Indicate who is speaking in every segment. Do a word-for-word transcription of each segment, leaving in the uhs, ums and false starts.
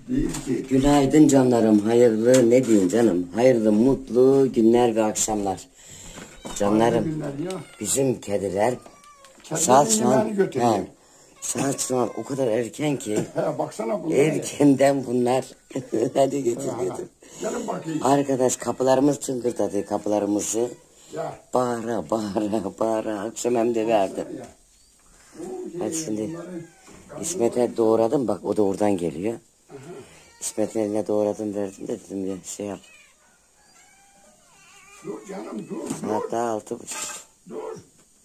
Speaker 1: Değil ki.
Speaker 2: Günaydın canlarım, hayırlı ne diyeyim canım, hayırlı mutlu günler ve akşamlar. Canlarım,
Speaker 1: Günler ya.
Speaker 2: bizim kediler
Speaker 1: Kedilerin
Speaker 2: saat şu an,
Speaker 1: yemeğini götürüyor.
Speaker 2: he, saat şu an o kadar erken ki,
Speaker 1: He, baksana bunlar.
Speaker 2: erkenden bunlar. Hadi getir
Speaker 1: Ha,
Speaker 2: getir.
Speaker 1: Gelin bakayım.
Speaker 2: Arkadaş kapılarımız tıngırdadı, kapılarımızı.
Speaker 1: Ya.
Speaker 2: Bağıra bağıra bağıra akşam hem de verdim.
Speaker 1: Ya. Oo,
Speaker 2: Hadi
Speaker 1: ye,
Speaker 2: şimdi
Speaker 1: bunları-
Speaker 2: İsmet'e doğradım, bak o da oradan geliyor.
Speaker 1: Aha.
Speaker 2: İsmet'in eline doğradım verdim de dedim bir şey yap.
Speaker 1: Dur canım dur dur.
Speaker 2: Saat daha altı buçuk.
Speaker 1: Dur.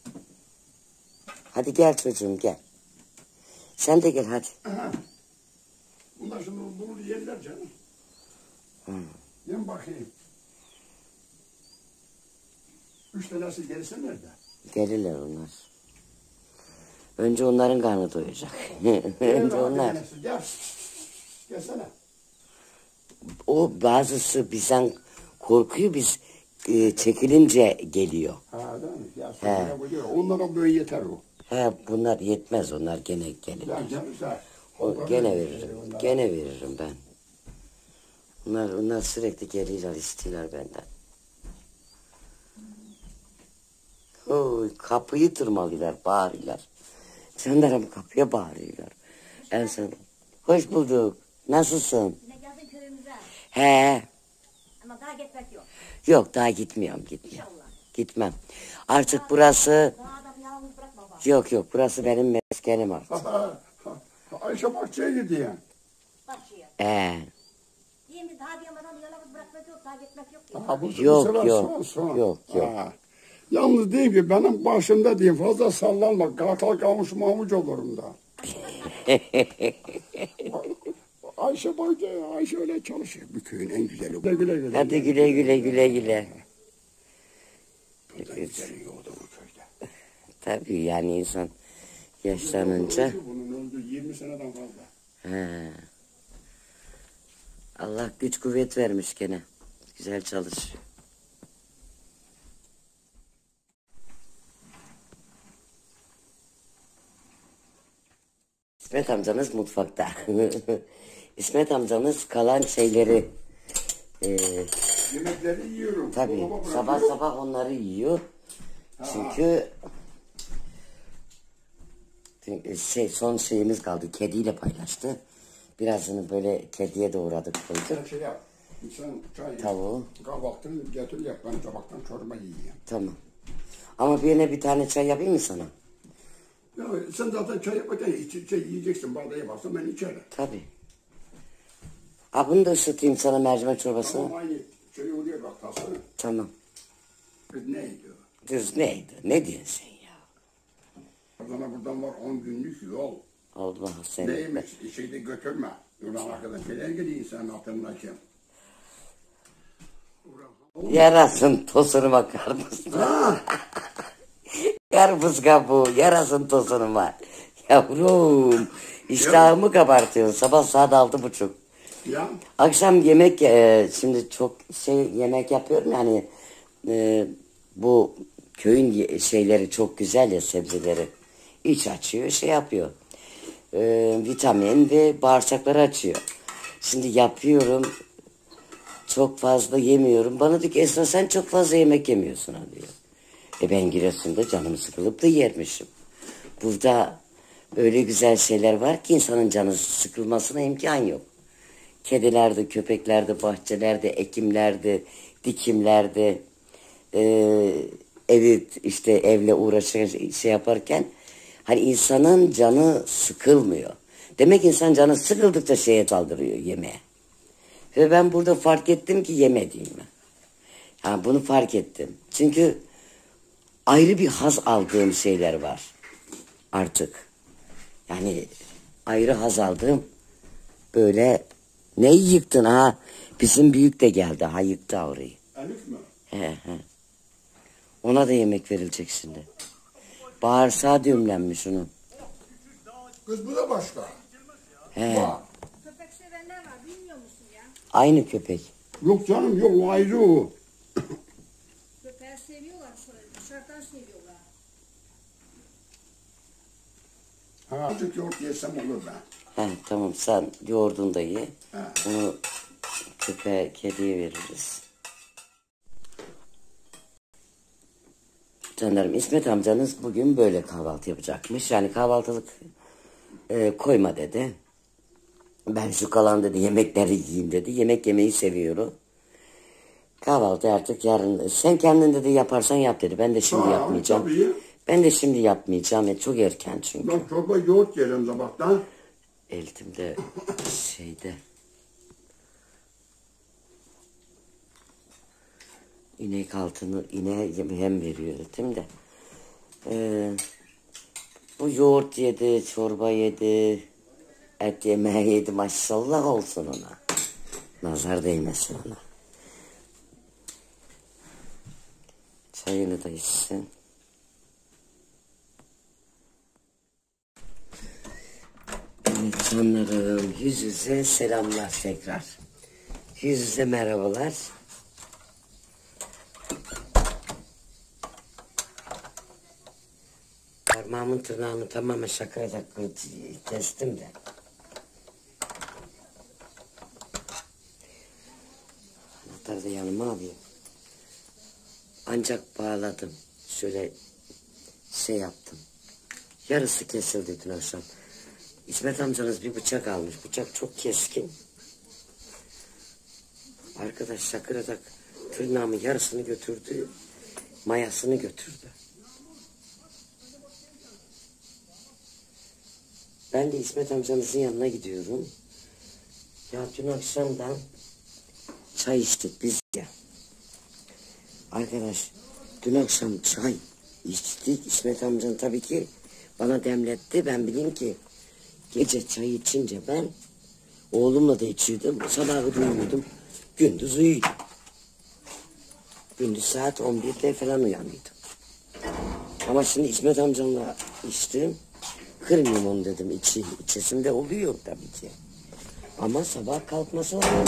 Speaker 2: Hadi gel çocuğum gel. Sen de gel hadi.
Speaker 1: Aha. Bunlar şimdi bunu yerler canım.
Speaker 2: Hı.
Speaker 1: Yen bakayım. Üç tanesi gelirse nerede?
Speaker 2: Gelirler onlar. Önce onların karnı doyacak.
Speaker 1: Gel
Speaker 2: Önce
Speaker 1: abi,
Speaker 2: onlar.
Speaker 1: tanesi, Gel. Gelsene.
Speaker 2: O bazısı bizden korkuyor, biz e, çekilince geliyor.
Speaker 1: Ha değil mi? Ya
Speaker 2: He.
Speaker 1: sonra buluyor. Onlara böyle yeter o.
Speaker 2: He, bunlar yetmez, onlar gene gelirler.
Speaker 1: Ya gelirse.
Speaker 2: O, gene veririm. Gene veririm ben. Bunlar, onlar sürekli geliyorlar, istiyorlar benden. Oy, kapıyı tırmalıyorlar, bağırıyorlar. Canlarım kapıya bağırıyorlar. En son, hoş bulduk. Nasılsın?
Speaker 3: Yine geldin köyümüze.
Speaker 2: He.
Speaker 3: Ama daha gitmek yok.
Speaker 2: Yok, daha gitmiyorum, gitmiyorum.
Speaker 3: İnşallah.
Speaker 2: Gitmem. Artık burası,
Speaker 3: Daha adam yalnız bırakma bak.
Speaker 2: yok yok, burası benim meskenim artık.
Speaker 1: Ayşe Bahçe'ye gidiyor.
Speaker 3: Bak şeye.
Speaker 2: He.
Speaker 3: Diyeyim biz daha diyeyim adam yalnız bırakmak yok. Daha gitmek yok. diye.
Speaker 1: Ha, bu, bu
Speaker 2: Yok,
Speaker 1: sefer
Speaker 2: yok,
Speaker 1: son, son.
Speaker 2: yok, yok.
Speaker 1: Ha. Yalnız diyeyim ki benim başımda diyeyim fazla sallanma. Kartal kalmış mamuç olurum da. Ayşe Bahçe, Ayşe öyle çalışıyor. Bir köyün en güzeli. Güle güle güle.
Speaker 2: Hadi güle güle güle güle.
Speaker 1: Burada güzeli yoktu bu köyde.
Speaker 2: Tabii yani insan yaşlanınca.
Speaker 1: Bunun öldü yirmi seneden fazla.
Speaker 2: He. Allah güç kuvvet vermiş gene. Güzel çalışıyor. İsmet amcanız mutfakta. İsmet amcanız kalan şeyleri e,
Speaker 1: Yemekleri yiyorum.
Speaker 2: tabii
Speaker 1: Dolaba
Speaker 2: sabah
Speaker 1: bırakıyorum.
Speaker 2: sabah onları yiyor. Çünkü şey, son şeyimiz kaldı. Kediyle paylaştı. Birazını böyle kediye doğradık koyduk.
Speaker 1: Sen şey yap. Sen çay
Speaker 2: Tavuğu.
Speaker 1: kahvaltını getir yap. Ben tabaktan çorba yiyeyim.
Speaker 2: Tamam. Ama birine bir tane çay yapayım mı sana?
Speaker 1: Ya sen zaten çay yapacaksın. İç, şey yiyeceksin. Bardağı yaparsan ben içerim.
Speaker 2: Tabii. Ha, bunu da ısıtayım sana, mercimek çorbasını.
Speaker 1: Ama aynı şey oluyor bak tasarı.
Speaker 2: Tamam.
Speaker 1: Kız neydi o?
Speaker 2: Düz neydi? Ne diyorsun sen ya?
Speaker 1: Buradan buradan var on günlük yol.
Speaker 2: Allah seni.
Speaker 1: Neymiş? Şeyde götürme. Yoldan arkadaş neler gidiyor sen hatırına kim?
Speaker 2: Yarasın tosunuma karpuz. Karpuz kabuğu, yarasın tosunuma. Yavrum, iştahımı kabartıyorsun. Sabah saat altı buçuk.
Speaker 1: Ya
Speaker 2: Akşam yemek, e, şimdi çok şey yemek yapıyorum yani e, bu köyün ye- şeyleri çok güzel ya, sebzeleri. İç açıyor, şey yapıyor. E, vitamin ve bağırsakları açıyor. Şimdi yapıyorum, çok fazla yemiyorum. Bana diyor ki Esra sen çok fazla yemek yemiyorsun ha diyor. E ben Giresun'da canım sıkılıp da yermişim. Burada öyle güzel şeyler var ki insanın canı sıkılmasına imkan yok. Kedilerde, köpeklerde, bahçelerde, ekimlerde, dikimlerde, e, evi işte evle uğraşan şey yaparken hani insanın canı sıkılmıyor. Demek insan canı sıkıldıkça şeye saldırıyor, yemeğe. Ve ben burada fark ettim ki yemediğimi. Yani bunu fark ettim. Çünkü ayrı bir haz aldığım şeyler var artık. Yani ayrı haz aldığım böyle. Neyi yıktın ha? Bizim büyük de geldi. Ha yıktı orayı.
Speaker 1: Elif mi?
Speaker 2: He he. Ona da yemek verilecek şimdi. Bağırsağı düğümlenmiş onun.
Speaker 1: Kız bu da başka.
Speaker 2: He.
Speaker 1: Bak.
Speaker 3: Köpek sevenler var. Bilmiyor musun ya?
Speaker 2: Aynı köpek.
Speaker 1: Yok canım yok o ayrı o.
Speaker 3: Köpeği seviyorlar. Dışarıdan seviyorlar.
Speaker 1: Ha, azıcık yoğurt yesem olur ben.
Speaker 2: He, tamam sen yoğurdunu da ye.
Speaker 1: He.
Speaker 2: Bunu köpeğe, kediye veririz. Canlarım, İsmet amcanız bugün böyle kahvaltı yapacakmış. Yani kahvaltılık e, koyma dedi. Ben şu kalan dedi yemekleri yiyeyim dedi. Yemek yemeyi seviyorum. Kahvaltı artık yarın. Sen kendin dedi yaparsan yap dedi. Ben de şimdi
Speaker 1: Aa,
Speaker 2: yapmayacağım.
Speaker 1: tabii.
Speaker 2: Ben de şimdi yapmayacağım. E, çok erken çünkü.
Speaker 1: Ben çorba yoğurt yerim sabahtan.
Speaker 2: Eltimde şeyde. İnek altını ineğe hem veriyor dedim de. Ee, bu yoğurt yedi, çorba yedi, et yemeği yedi, maşallah olsun ona. Nazar değmesin ona. Çayını da içsin. Evet canlarım, yüz yüze selamlar tekrar. Yüz yüze merhabalar. Parmağımın tırnağını tamamen şakayla kestim de. Anahtarı da yanıma alayım. Ancak bağladım. Şöyle şey yaptım. Yarısı kesildi dün akşam. İsmet amcanız bir bıçak almış. Bıçak çok keskin. Arkadaş şakırarak tırnağımın yarısını götürdü. Mayasını götürdü. Ben de İsmet amcanızın yanına gidiyorum. Ya dün akşamdan çay içtik biz ya. Arkadaş dün akşam çay içtik. İsmet amcan tabii ki bana demletti. Ben bileyim ki gece çay içince ben oğlumla da içiyordum. Sabahı uyuyordum. Gündüz uyuyordum. Gündüz saat on birde falan uyanıyordum. Ama şimdi İsmet amcanla içtim. Kırmayayım onu dedim. İçi, içesimde oluyor tabii ki. Ama sabah kalkması lazım.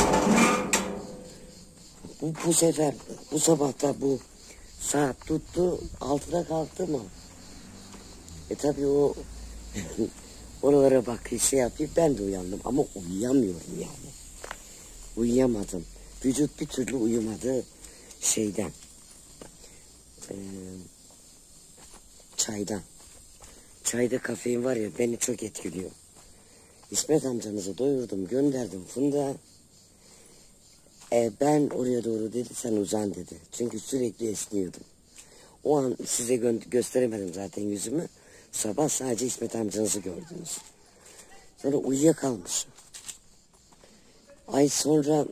Speaker 2: Bu, bu sefer bu sabahta bu saat tuttu altıda kalktı mı? E tabii o oralara bak şey yapayım ben de uyandım ama uyuyamıyorum yani. Uyuyamadım. Vücut bir türlü uyumadı şeyden. Ee, çaydan. Çayda kafein var ya beni çok etkiliyor. İsmet amcanızı doyurdum gönderdim fındığa. E, ben oraya doğru dedi sen uzan dedi. Çünkü sürekli esniyordum. O an size gö gösteremedim zaten yüzümü. Sabah sadece İsmet amcanızı gördünüz. Sonra uyuyakalmışım. Ay sonra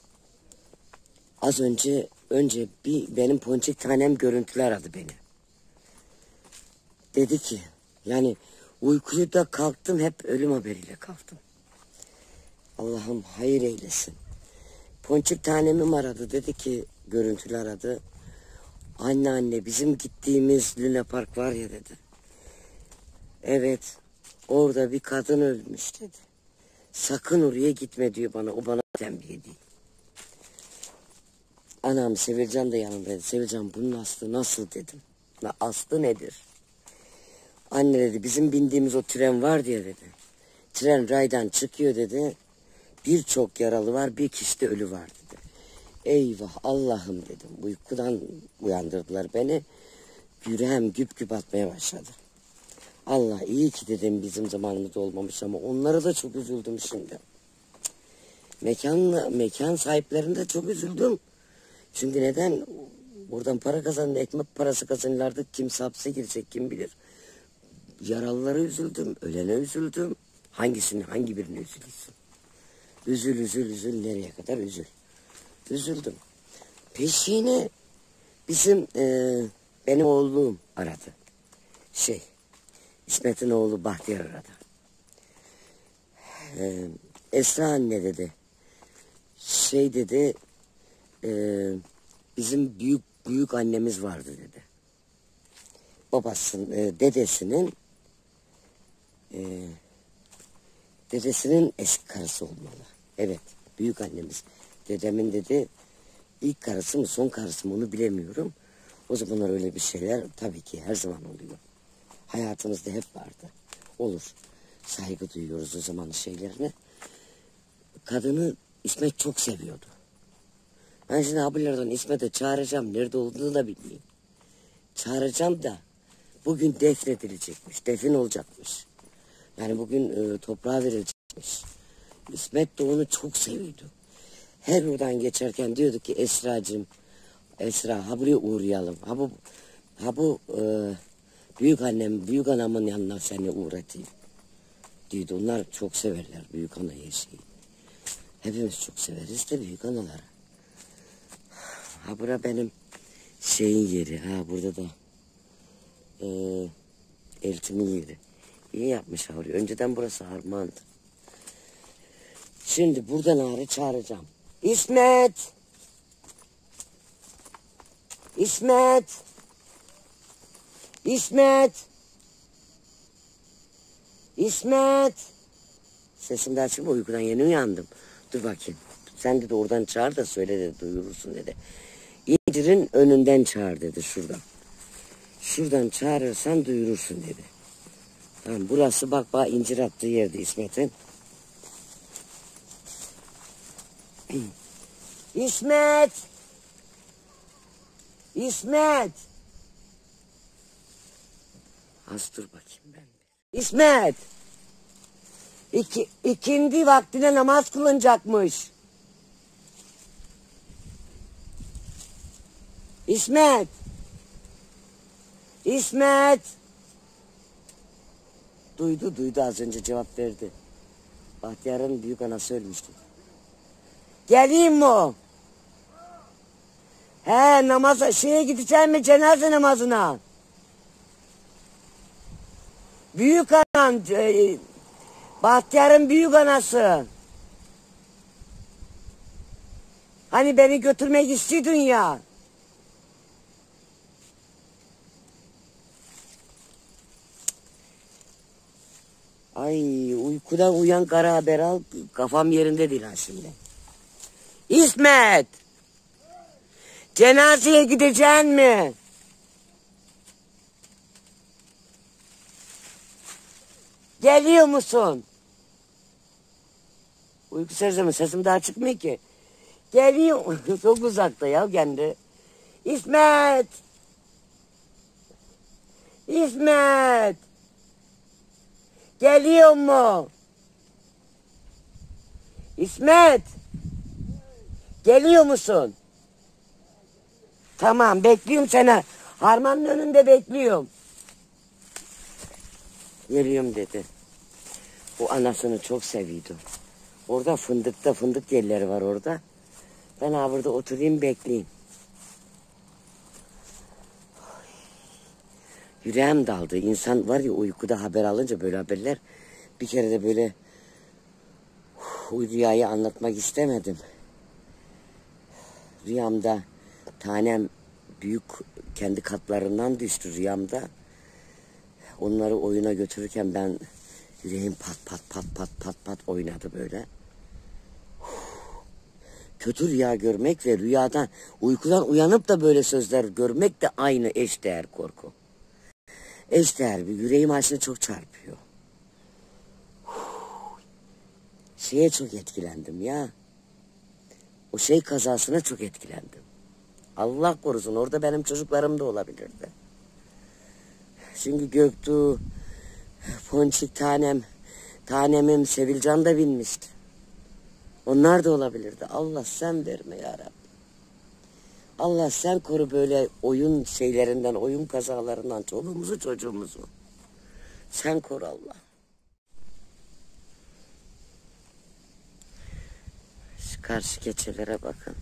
Speaker 2: az önce önce bir benim ponçik tanem görüntülü aradı beni. Dedi ki yani uykuyu da kalktım hep ölüm haberiyle kalktım. Allah'ım hayır eylesin. Ponçik tanemim aradı dedi ki görüntülü aradı. Anne anne bizim gittiğimiz Luna Park var ya dedi. Evet orada bir kadın ölmüş dedi. Sakın oraya gitme diyor bana o bana tembih ediyor. Anam Sevilcan da yanımdaydı. Sevilcan bunun aslı nasıl dedim. Aslı nedir? Anne dedi bizim bindiğimiz o tren var diye dedi. Tren raydan çıkıyor dedi. Birçok yaralı var bir kişi de ölü var dedi. Eyvah Allah'ım dedim. Uykudan uyandırdılar beni. Yüreğim güp güp atmaya başladı. Allah iyi ki dedim bizim zamanımızda olmamış ama onlara da çok üzüldüm şimdi. Mekan, mekan sahiplerine de çok üzüldüm. Çünkü neden? Buradan para kazanın, ekmek parası kazanırlardı. Kimse hapse girecek kim bilir. Yaralılara üzüldüm, ölene üzüldüm. Hangisini, hangi birini üzülürsün? Üzül, üzül, üzül, nereye kadar üzül? Üzüldüm. Peşine bizim, e, benim oğlum aradı. Şey, İsmet'in oğlu Bahtiyar aradı. E, Esra anne dedi. Şey dedi, e, bizim büyük büyük annemiz vardı dedi. Babasının, e, dedesinin e, dedesinin eski karısı olmalı. Evet, büyük annemiz. Dedemin dedi ilk karısı mı son karısı mı onu bilemiyorum. O zamanlar öyle bir şeyler tabii ki her zaman oluyor. Hayatımızda hep vardı. Olur. saygı duyuyoruz o zaman şeylerine. Kadını İsmet çok seviyordu. Ben şimdi abilerden İsmet'e çağıracağım. Nerede olduğunu da bilmiyorum. Çağıracağım da bugün defnedilecekmiş. Defin olacakmış. Yani bugün e, toprağa verilecekmiş. İsmet de onu çok seviyordu. Her oradan geçerken diyordu ki Esra'cığım, Esra ha buraya uğrayalım. Ha bu, ha bu e, büyük annem, büyük anamın yanına seni uğratayım. Diyordu. Onlar çok severler büyük anayı şeyi. Hepimiz çok severiz de büyük anaları. Ha bura benim şeyin yeri. Ha burada da e, eltimin yeri. İyi yapmış orayı. Önceden burası harmandı. Şimdi buradan ağrı çağıracağım. İsmet! İsmet! İsmet! İsmet! Sesim de açık mı? Uykudan yeni uyandım. Dur bakayım. Sen de oradan çağır da söyle de duyurursun dedi. İncirin önünden çağır dedi şuradan. Şuradan çağırırsan duyurursun dedi. Tamam burası bak bak incir attığı yerde İsmet'in. İsmet! İsmet! Az dur bakayım ben. İsmet! İki, ikindi vaktine namaz kılınacakmış. İsmet! İsmet! Duydu duydu az önce cevap verdi. Bahtiyar'ın büyük anası ölmüştü. Geleyim mi o? He namaza şeye gideceğim mi cenaze namazına? Büyük anan e, Bahtiyar'ın büyük anası. Hani beni götürmek istiyordun ya. Ay uykudan uyan kara haber al. Kafam yerinde değil ha şimdi. İsmet! Cenazeye gideceksin mi? Geliyor musun? Uyku sersemi sesim daha çıkmıyor ki. Geliyor. Çok uzakta ya kendi. İsmet! İsmet! Geliyor mu? İsmet! Geliyor musun? Tamam bekliyorum seni. Harmanın önünde bekliyorum. Geliyorum dedi. O anasını çok seviyordu. Orada fındıkta fındık yerleri var orada. Ben ha burada oturayım bekleyeyim. Yüreğim daldı. İnsan var ya uykuda haber alınca böyle haberler. Bir kere de böyle uh, rüyayı anlatmak istemedim. Rüyamda tanem büyük kendi katlarından düştü rüyamda. Onları oyuna götürürken ben yüreğim pat pat pat pat pat pat oynadı böyle. Kötü rüya görmek ve rüyadan uykudan uyanıp da böyle sözler görmek de aynı eşdeğer korku. Eşdeğer bir yüreğim aslında çok çarpıyor. Şeye çok etkilendim ya. O şey kazasına çok etkilendim. Allah korusun orada benim çocuklarım da olabilirdi. Çünkü Göktuğ, Ponçik tanem, tanemim Sevilcan da binmişti. Onlar da olabilirdi. Allah sen verme ya Rabbi. Allah sen koru böyle oyun şeylerinden, oyun kazalarından çoluğumuzu çocuğumuzu. Sen koru Allah. Şu karşı keçelere bakın.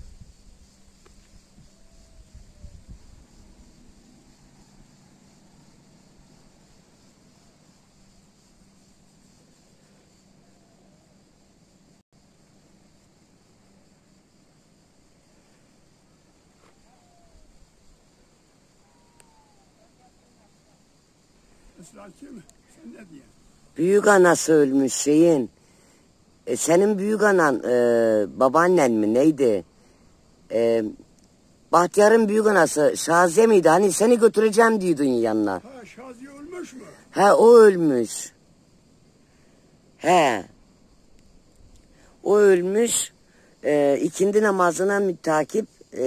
Speaker 1: Esra kim? Sen ne diyorsun?
Speaker 2: Büyük anası ölmüş şeyin. E, senin büyük anan e, babaannen mi neydi? E, Bahtiyar'ın büyük anası Şaziye miydi? Hani seni götüreceğim diyordun yanına.
Speaker 1: Ha Şaziye ölmüş mü?
Speaker 2: Ha o ölmüş. He. O ölmüş. E, ikindi namazına mütakip e,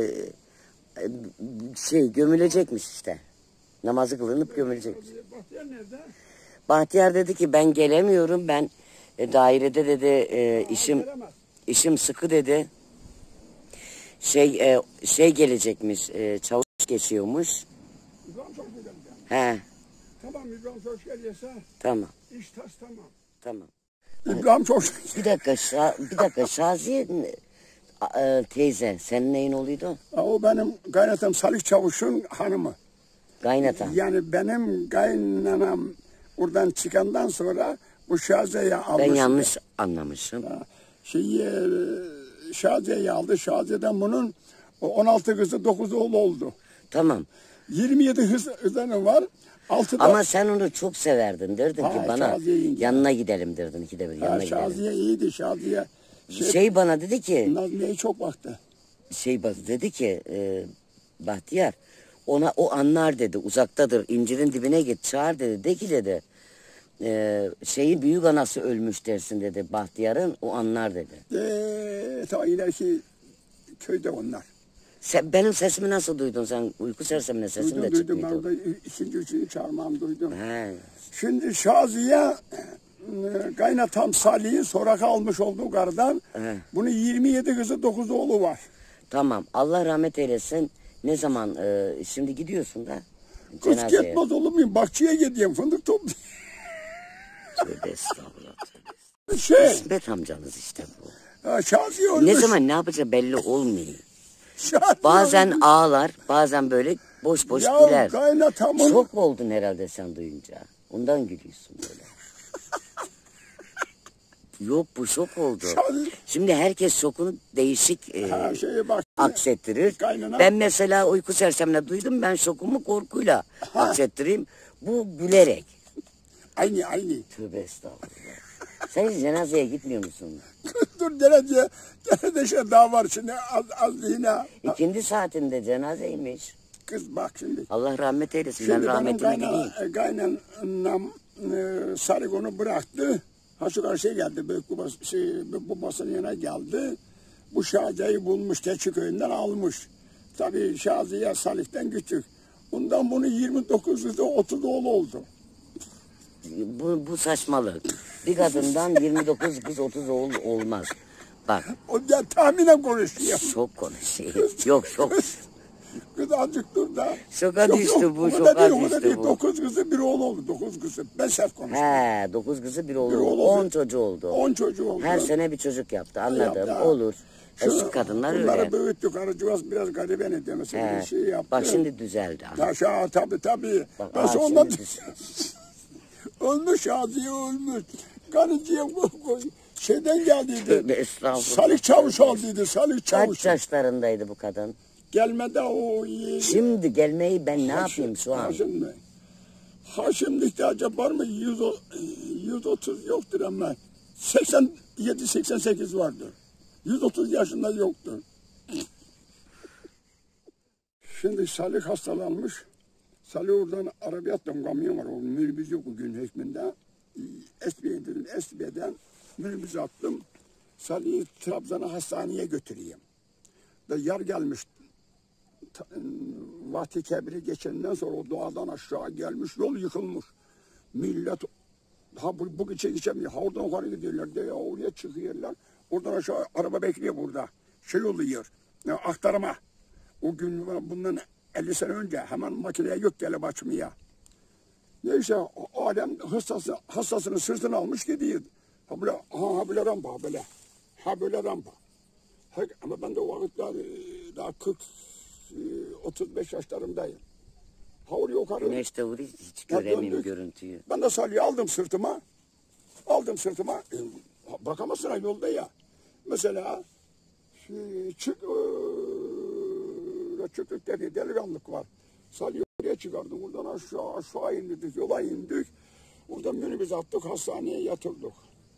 Speaker 2: şey gömülecekmiş işte. Namazı kılınıp gömülecek.
Speaker 1: Bahtiyar nerede?
Speaker 2: Bahtiyar dedi ki ben gelemiyorum. Ben e, dairede dedi e, işim işim sıkı dedi. Şey e, şey gelecekmiş. E, çavuş geçiyormuş.
Speaker 1: İbrahim çok güzel.
Speaker 2: He.
Speaker 1: Tamam İbrahim çok geliyorsa
Speaker 2: Tamam.
Speaker 1: iş tas tamam.
Speaker 2: Tamam.
Speaker 1: İbrahim çok
Speaker 2: Bir dakika Şa bir dakika Şaziye e, teyze senin neyin oluyordu?
Speaker 1: O benim kaynatım Salih Çavuş'un hanımı.
Speaker 2: Kaynatan.
Speaker 1: Yani benim kaynanam oradan çıkandan sonra bu Şaziye'yi almış.
Speaker 2: Ben yanlış anlamışım.
Speaker 1: Şeyi e, Şaziye'yi aldı. Şaziye'den bunun on altı kızı dokuz oğlu oldu.
Speaker 2: Tamam.
Speaker 1: yirmi yedi hız, hızanı var. altıda
Speaker 2: Ama sen onu çok severdin. Derdin
Speaker 1: Ha,
Speaker 2: ki bana
Speaker 1: Şaziye yenge.
Speaker 2: yanına gidelim derdin. İkide bir yanına
Speaker 1: ha,
Speaker 2: gidelim.
Speaker 1: Şaziye iyiydi. Şaziye şey,
Speaker 2: Şey bana dedi ki
Speaker 1: Nazmiye'ye çok baktı.
Speaker 2: şey bana dedi ki e, Bahtiyar ona o anlar dedi uzaktadır incirin dibine git çağır dedi de ki dedi e, şeyi büyük anası ölmüş dersin dedi Bahtiyar'ın o anlar dedi.
Speaker 1: Eee ta ileriki köyde onlar.
Speaker 2: Sen, benim sesimi nasıl duydun sen uyku sersemine sesim
Speaker 1: Duydum
Speaker 2: de
Speaker 1: duydum. Ben
Speaker 2: çıkmıyordu.
Speaker 1: orada ikinci üçüncü çağırmam duydum.
Speaker 2: He.
Speaker 1: Şimdi Şaziye e, kaynatam Salih'i sonra kalmış olduğu kardan
Speaker 2: He.
Speaker 1: bunun yirmi yedi kızı dokuz oğlu var.
Speaker 2: Tamam Allah rahmet eylesin ne zaman e, şimdi gidiyorsun da
Speaker 1: Kız
Speaker 2: cenazeye.
Speaker 1: gitmez olur muyum? Bakçıya gideyim fındık toplayayım.
Speaker 2: Tövbe estağfurullah. Tövbe.
Speaker 1: Şey,
Speaker 2: İsmet amcanız işte bu.
Speaker 1: ha, Şaziye ölmüş.
Speaker 2: Ne zaman ne yapacağı belli olmuyor.
Speaker 1: Şaziye
Speaker 2: Bazen
Speaker 1: ölmüş.
Speaker 2: ağlar, bazen böyle boş boş
Speaker 1: Ya
Speaker 2: güler.
Speaker 1: kaynatamın
Speaker 2: Şok oldun herhalde sen duyunca. Ondan gülüyorsun böyle. Yok bu şok oldu.
Speaker 1: Şaziye-
Speaker 2: Şimdi herkes şokunu değişik e,
Speaker 1: ha, şeye bak.
Speaker 2: aksettirir.
Speaker 1: Kaynana-
Speaker 2: Ben mesela uyku sersemle duydum ben şokumu korkuyla aksettireyim. Bu gülerek.
Speaker 1: Aynı aynı.
Speaker 2: Tövbe estağfurullah. Sen hiç cenazeye gitmiyor musun?
Speaker 1: Dur derece derece şey daha var şimdi az, az yine.
Speaker 2: İkindi saatinde cenazeymiş.
Speaker 1: Kız bak şimdi.
Speaker 2: Allah rahmet eylesin. Ben
Speaker 1: Şimdi benim
Speaker 2: rahmetine gideyim.
Speaker 1: kaynan, kaynanam e, Sarık onu bıraktı. Ha şu karşıya geldi. Büyük babası, şey, büyük babasının yanına geldi. Bu Şaziye'yi bulmuş. Keçiköy'ünden almış. Tabii Şaziye Salih'ten küçük. Bundan bunu yirmi dokuzda otuz oğlu oldu.
Speaker 2: Bu, bu saçmalık. Bir kadından yirmi dokuz kız otuz oğul olmaz. Bak
Speaker 1: O ya tahminen konuşuyor.
Speaker 2: çok konuşuyor. Yok şok.
Speaker 1: Kız azıcık dur da.
Speaker 2: Şoka
Speaker 1: Yok,
Speaker 2: düştü
Speaker 1: yok,
Speaker 2: bu,
Speaker 1: o kadar
Speaker 2: şoka
Speaker 1: değil, o kadar
Speaker 2: düştü
Speaker 1: değil.
Speaker 2: bu.
Speaker 1: Dokuz kızı bir oğlu oldu. Dokuz kızı. Ben sert konuştum.
Speaker 2: He dokuz kızı bir oğlu.
Speaker 1: Bir oğlu
Speaker 2: On
Speaker 1: oldu.
Speaker 2: çocuğu oldu.
Speaker 1: On çocuğu oldu.
Speaker 2: Her sene bir çocuk yaptı anladım.
Speaker 1: Yaptı.
Speaker 2: Olur.
Speaker 1: Şu-
Speaker 2: Eski kadınlar
Speaker 1: bunları
Speaker 2: öyle.
Speaker 1: büyüttük. Arıcıvaz biraz gariben ediyor. Mesela
Speaker 2: He.
Speaker 1: bir şey yaptı.
Speaker 2: Bak şimdi düzeldi.
Speaker 1: Ya şah tabii tabii.
Speaker 2: Bak,
Speaker 1: Ben
Speaker 2: aa,
Speaker 1: sonra
Speaker 2: şimdi düzeldi.
Speaker 1: ölmüş Şaziye ölmüş. Karıcıya koy koy. Şeyden geldiydi.
Speaker 2: Tövbe estağfurullah.
Speaker 1: Salih Çavuş aldıydı. Salih
Speaker 2: Kaç
Speaker 1: Çavuş.
Speaker 2: yaşlarındaydı bu kadın?
Speaker 1: Gelmede o iyi.
Speaker 2: Şimdi gelmeyi ben ne yapayım şu an?
Speaker 1: Haşim mi? Haşimlikte acaba var mı? yüz, o- yüz otuz yoktur ama seksen yedi seksen sekiz vardır. yüz otuz yaşında yoktur. Şimdi Salih hastalanmış. Salih oradan arabiyattan kamyon var. O minibüs yok o gün hekminde. S B'ye dedim. S B'den minibüs attım. Salih'i Trabzon'a hastaneye götüreyim. Ve yar gelmiş. Ta- Vahti Kebir'i geçenden sonra o doğadan aşağı gelmiş. Yol yıkılmış. Millet ha bu, bu geçe geçemiyor. Ha oradan yukarı gidiyorlar. De ya oraya çıkıyorlar. Oradan aşağı araba bekliyor burada. Şey oluyor. Ya, aktarma. O gün bundan elli sene önce hemen makineye yok gelip açmaya. Neyse alem hastası, hastasını sırtına almış gidiyor. Ha böyle, ha, ha böyle rampa ha böyle. Ha böyle rampa. Ha, ama ben de o vakitler e, daha kırk otuz beş yaşlarımdayım. Ha oraya yukarı.
Speaker 2: Güneşte vuruyor hiç
Speaker 1: Ya
Speaker 2: göremiyorum
Speaker 1: döndük.
Speaker 2: görüntüyü.
Speaker 1: Ben de Salih'i aldım sırtıma. Aldım sırtıma. E, bakamazsın ha yolda ya. Mesela şu, çık e, çıktıkta bir delikanlık var. Salih'i oraya çıkardım. Buradan aşağı aşağı indik. Yola indik. Buradan minibüs attık. Hastaneye yatırdık.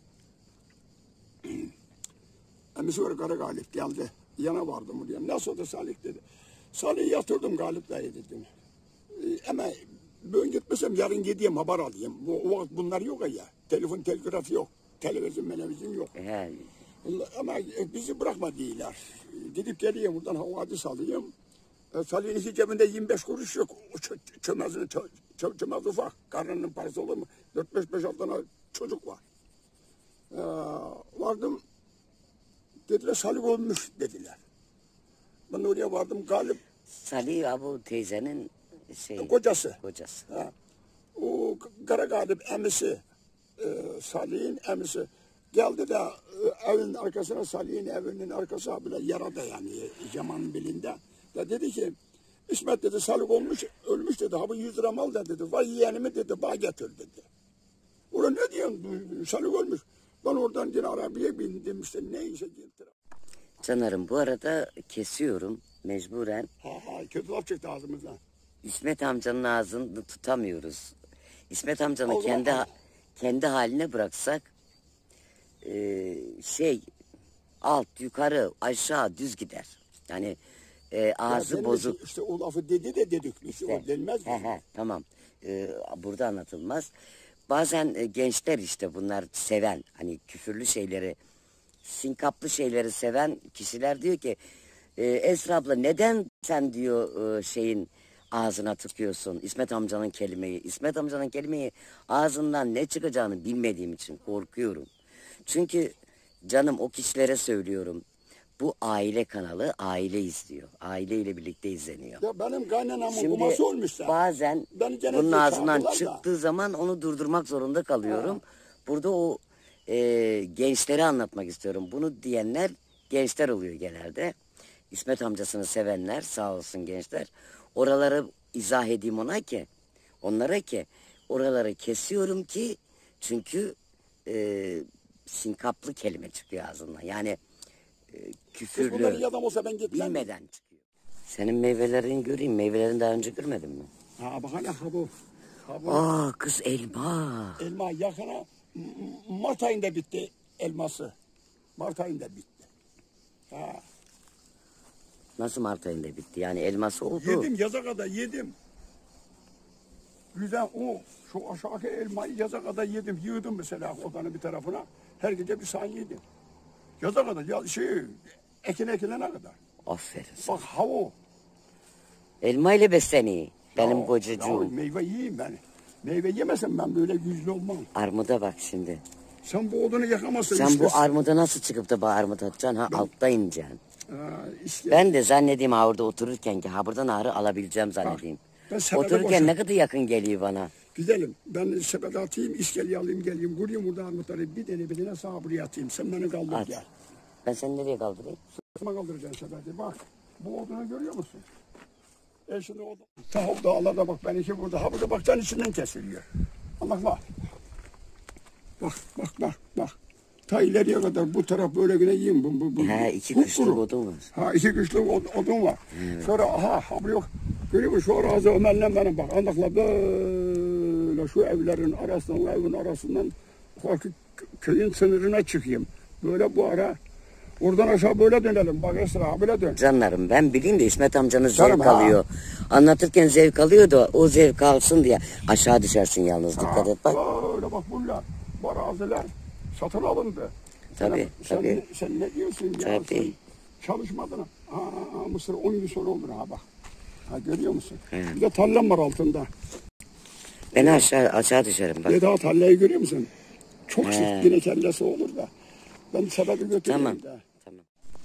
Speaker 1: Emisi var Kara Galip geldi. Yana vardım buraya. Nasıl oldu Salih dedi. Salih'i yatırdım Galip dayı dedim. Ee, ama bugün gitmesem yarın gideyim haber alayım. Bu, o vakit bunlar yok ya. telefon telgraf yok. Televizyon televizyon yok.
Speaker 2: He.
Speaker 1: Ama bizi bırakma değiller. Gidip geliyorum buradan havadis alayım. E, Salih'in iki cebinde yirmi beş kuruş yok. Çömezin çömez ufak. Karnının parası olur mu? Dört beş beş altı tane çocuk var. E, vardım. Dediler Salih olmuş dediler. Ben oraya vardım galip.
Speaker 2: Salih Abu teyzenin şey,
Speaker 1: kocası.
Speaker 2: kocası.
Speaker 1: Ha. O Kara Galip emisi. E, Salih'in emisi. Geldi de e, evin arkasına, Salih'in evinin arkası bile yarada yani Yaman bilinde. Da dedi ki İsmet dedi Salih olmuş ölmüş dedi. Ha bu yüz lira mal da dedi. Vay yeğenimi dedi bağ getir dedi. Ulan ne diyorsun Salih ölmüş. Ben oradan yine arabaya bindim işte neyse getir.
Speaker 2: Canlarım bu arada kesiyorum mecburen.
Speaker 1: Ha ha kötü laf çıktı ağzımızdan.
Speaker 2: İsmet amcanın ağzını tutamıyoruz. İsmet amcanı
Speaker 1: Allah
Speaker 2: kendi
Speaker 1: Allah.
Speaker 2: kendi haline bıraksak e, şey alt yukarı aşağı düz gider. Yani e, ağzı
Speaker 1: Ya
Speaker 2: bozuk.
Speaker 1: İşte o lafı dedi de dedik. İşte o denmez mi?
Speaker 2: He he tamam. E, burada anlatılmaz. Bazen e, gençler işte bunlar seven hani küfürlü şeyleri, sinkaplı şeyleri seven kişiler diyor ki e, Esra abla neden sen diyor e, şeyin ağzına tıkıyorsun İsmet amcanın kelimeyi. İsmet amcanın kelimeyi ağzından ne çıkacağını bilmediğim için korkuyorum. Çünkü canım o kişilere söylüyorum. Bu aile kanalı aile izliyor. Aileyle birlikte izleniyor.
Speaker 1: Ya benim kaynanamın
Speaker 2: Şimdi
Speaker 1: kuması olmuşsa.
Speaker 2: bazen
Speaker 1: Beni cennete
Speaker 2: bunun ağzından
Speaker 1: çağırdılar da.
Speaker 2: çıktığı zaman onu durdurmak zorunda kalıyorum. Burada o e, gençleri anlatmak istiyorum. Bunu diyenler gençler oluyor genelde. İsmet amcasını sevenler sağ olsun gençler. Oraları izah edeyim ona ki onlara ki oraları kesiyorum ki çünkü e, sinkaplı kelime çıkıyor ağzından. Yani e,
Speaker 1: Kız bunlar iyi
Speaker 2: küfürlü
Speaker 1: adam olsa ben gitmem.
Speaker 2: bilmeden çıkıyor. Senin meyvelerini göreyim. Meyvelerini daha önce görmedin mi?
Speaker 1: Ha bak hala ha bu. Ha bu.
Speaker 2: Aa kız elma.
Speaker 1: Elma yakına M- Mart ayında bitti elması. Mart ayında bitti. Ha.
Speaker 2: Nasıl Mart ayında bitti? Yani elması oldu.
Speaker 1: Yedim yaza kadar yedim. Güzel o şu aşağıki elmayı yaza kadar yedim. Yığdım mesela odanın bir tarafına. Her gece bir saniye yedim. Yaza kadar ya şey ekine ekilene kadar.
Speaker 2: Aferin sana.
Speaker 1: Bak hava.
Speaker 2: Elma ile besleniyor. Benim
Speaker 1: Ya,
Speaker 2: kocacığım.
Speaker 1: ya meyve yiyeyim ben. Meyve yemesem ben böyle yüzlü olmam.
Speaker 2: Armuda bak şimdi.
Speaker 1: Sen bu odunu yakamazsın.
Speaker 2: Sen
Speaker 1: işte.
Speaker 2: bu armuda nasıl çıkıp da bu armut atacaksın? Ha altta ineceksin.
Speaker 1: Ha, işte.
Speaker 2: Ben de zannedeyim ha orada otururken ki ha buradan ağrı alabileceğim zannedeyim.
Speaker 1: ben sepete
Speaker 2: Otururken
Speaker 1: boşum.
Speaker 2: ne kadar yakın geliyor bana.
Speaker 1: Gidelim. Ben sepete atayım, iskeleyi alayım geleyim. Kurayım burada armutları bir tane bir tane sağa buraya atayım. Sen beni kaldır
Speaker 2: At.
Speaker 1: gel.
Speaker 2: Ben seni nereye kaldırayım?
Speaker 1: Sırtıma kaldıracaksın sepeti. Bak bu odunu görüyor musun? E şimdi odun. Tahop dağlarda bak ben iki burada. Ha burada bak can içinden kesiliyor. Ama bak. Bak bak bak bak. Ta ileriye kadar bu taraf böyle güne yiyeyim. Bu, bu, bu,
Speaker 2: He iki
Speaker 1: kupkuru.
Speaker 2: kışlık odun var.
Speaker 1: Ha iki kışlık od, odun var. Evet. Sonra aha ha bu yok. Görüyor musun şu arazi Ömer'le benim bak. Andakla böyle şu evlerin arasından evin arasından bak, köyün sınırına çıkayım. Böyle bu ara oradan aşağı böyle dönelim. Bak Esra böyle dön.
Speaker 2: Canlarım ben bileyim de İsmet amcanız zevk
Speaker 1: Canım, ha.
Speaker 2: alıyor. Anlatırken zevk alıyor da o zevk alsın diye aşağı düşersin yalnız dikkat et bak.
Speaker 1: Böyle bak bunlar. Bu araziler satın alındı.
Speaker 2: Tabii,
Speaker 1: sen,
Speaker 2: tabii.
Speaker 1: Sen, sen ne diyorsun ya?
Speaker 2: Tabii.
Speaker 1: Sen çalışmadın. Ha, ha, Mısır on gün sonra olur ha bak. Ha, görüyor musun?
Speaker 2: Evet.
Speaker 1: Bir de tarlam var altında.
Speaker 2: Ben aşağı aşağı düşerim bak.
Speaker 1: Bir daha tarlayı görüyor musun? Çok
Speaker 2: He.
Speaker 1: sık yine kellesi olur da. Ben sebebi götüreyim
Speaker 2: Tamam.
Speaker 1: de.
Speaker 2: Tamam.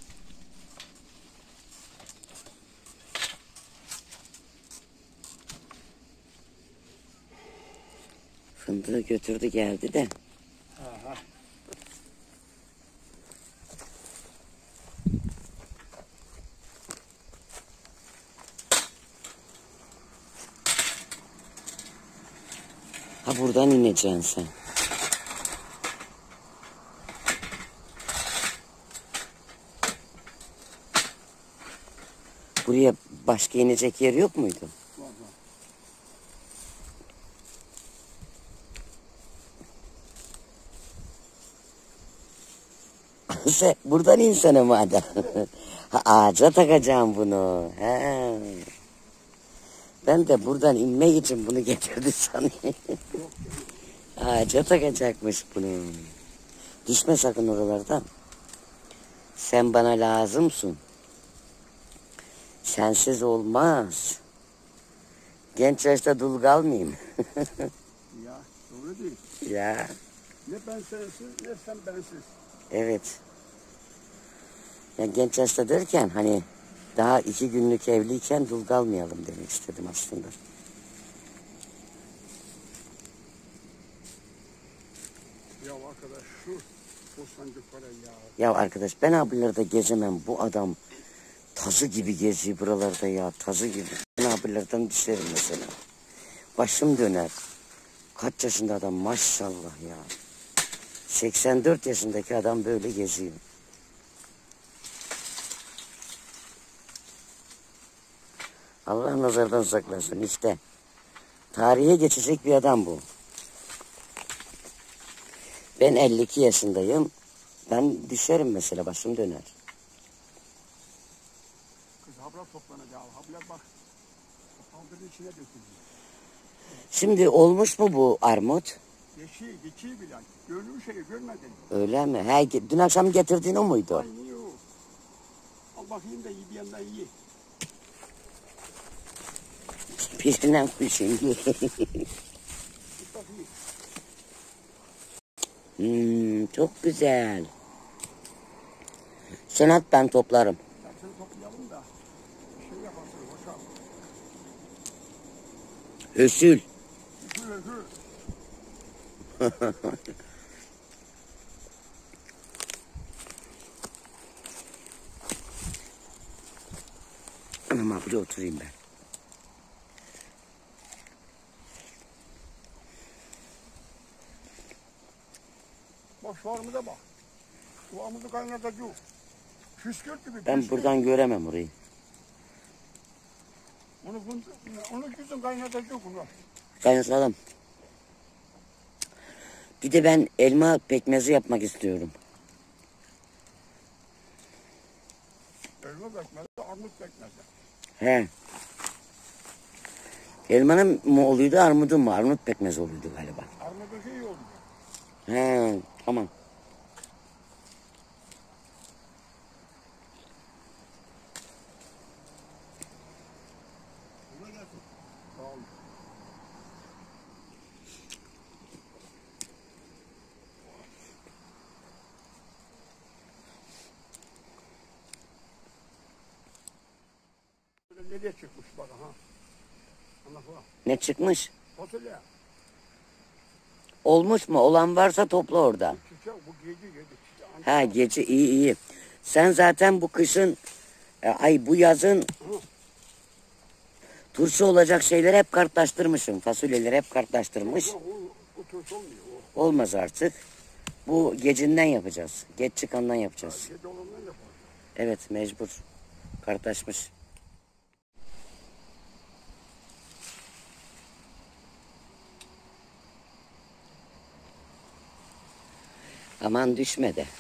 Speaker 2: Fındığı götürdü geldi de.
Speaker 1: Aha.
Speaker 2: Ha buradan ineceksin sen. Buraya başka inecek yer yok muydu? Sen buradan insene madem. Ha, ağaca takacağım bunu. He. Ben de buradan inmek için bunu getirdi sanıyorum. Ağaca takacakmış bunu. Düşme sakın oralardan. Sen bana lazımsın. Sensiz olmaz. Genç yaşta dul kalmayayım.
Speaker 1: Ya doğru değil.
Speaker 2: Ya
Speaker 1: Ne ben sensiz ne sen bensiz.
Speaker 2: evet. Ya genç yaşta derken hani daha iki günlük evliyken dul kalmayalım demek istedim aslında.
Speaker 1: Ya arkadaş şu Bostancı para ya.
Speaker 2: Ya arkadaş ben abilerde gezemem. Bu adam tazı gibi geziyor buralarda ya. Tazı gibi. Ben abilerden düşerim mesela. Başım döner. Kaç yaşında adam maşallah ya. seksen dört yaşındaki adam böyle geziyor. Allah nazardan saklasın işte. Tarihe geçecek bir adam bu. Ben elli iki yaşındayım. Ben düşerim mesela, başım döner.
Speaker 1: Kız habla toplanacak. Habla bak. Kaldırın içine döküldü.
Speaker 2: Şimdi olmuş mu bu armut?
Speaker 1: Yeşil, yeşil bile. Gördüğün şeyi görmedin.
Speaker 2: Öyle mi? He, dün akşam getirdiğin o muydu?
Speaker 1: Ay iyi o. Al bakayım da iyi bir yandan iyi.
Speaker 2: Birinden kuşun.
Speaker 1: Git bakayım.
Speaker 2: Hmm, çok güzel. Sen at, ben toplarım.
Speaker 1: Hepsini toplayalım da. Bir şey yaparsın boşal.
Speaker 2: Hösül.
Speaker 1: Hür hür.
Speaker 2: Anam buraya oturayım ben.
Speaker 1: Bak şu armuda bak. Şu armudu kaynatacak. Püskürt gibi.
Speaker 2: Ben
Speaker 1: püskürt.
Speaker 2: buradan göremem orayı.
Speaker 1: Onu, onu güzün kaynatacak bunu.
Speaker 2: Kaynatalım. Bir de ben elma pekmezi yapmak istiyorum.
Speaker 1: Elma pekmezi, armut pekmezi.
Speaker 2: He. Elmanın mı oluyordu, armudun mu? Armut pekmezi oluyordu galiba.
Speaker 1: Armudu şey oldu.
Speaker 2: He, tamam.
Speaker 1: Sağ olun. Böyle nereye çıkmış bak ha. Allah bak.
Speaker 2: Ne çıkmış?
Speaker 1: Fasulye.
Speaker 2: Olmuş mu? Olan varsa topla orada.
Speaker 1: Çiçek bu gece yedi. Çiçek.
Speaker 2: Ha, gece iyi iyi. Sen zaten bu kışın, e, ay bu yazın turşu olacak şeyleri hep kartlaştırmışsın. Fasulyeleri hep kartlaştırmış.
Speaker 1: O, o turş olmuyor. O.
Speaker 2: Olmaz artık. Bu gecinden yapacağız. Geç çıkandan yapacağız.
Speaker 1: Gece olandan yapar.
Speaker 2: Evet, mecbur. Kartlaşmış. Aman düşme de.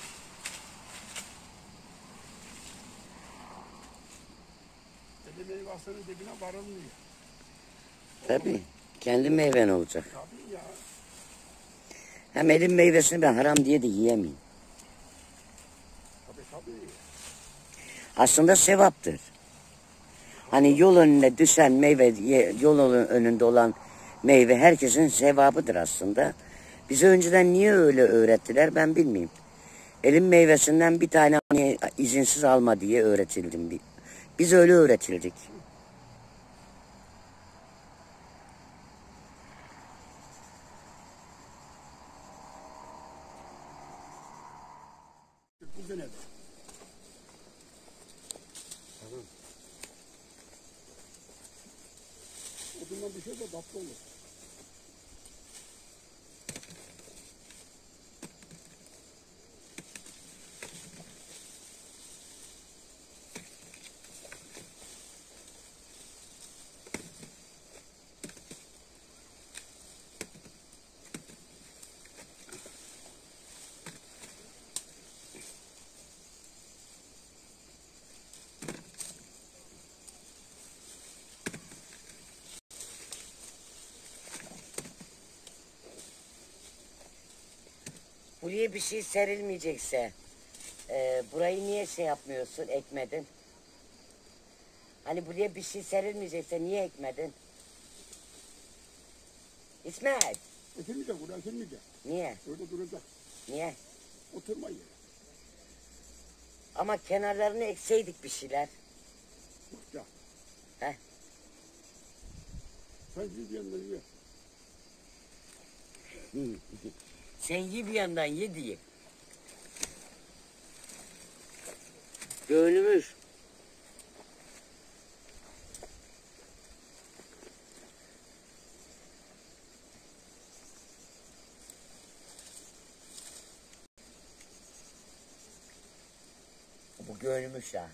Speaker 1: Deli meyvasının dibine varılmıyor.
Speaker 2: Tabii. Kendi meyven olacak.
Speaker 1: Tabii ya.
Speaker 2: Hem elin meyvesini ben haram diye de yiyemeyim.
Speaker 1: Tabii tabii.
Speaker 2: Aslında sevaptır. Hani yol önüne düşen meyve, ye- yol önünde olan meyve herkesin sevabıdır aslında. Bize önceden niye öyle öğrettiler ben bilmiyorum. Elin meyvesinden bir tane hani izinsiz alma diye öğretildim. bir- Biz öyle öğretildik.
Speaker 1: Bu sene de. Tamam. Odundan bir şey de tatlı olur.
Speaker 2: buraya bir şey serilmeyecekse e, burayı niye şey yapmıyorsun, ekmedin? Hani buraya bir şey serilmeyecekse niye ekmedin? İsmet.
Speaker 1: Ekilmeyecek, buraya ekilmeyecek.
Speaker 2: Niye?
Speaker 1: Öyle duracak.
Speaker 2: Niye?
Speaker 1: Oturma yeri.
Speaker 2: Ama kenarlarını ekseydik bir şeyler.
Speaker 1: Bakacak.
Speaker 2: He?
Speaker 1: Sen gidiyorsun ye.
Speaker 2: Sen ye bir yandan ye diye. Gönlümüz. Bu gönlümüz ya.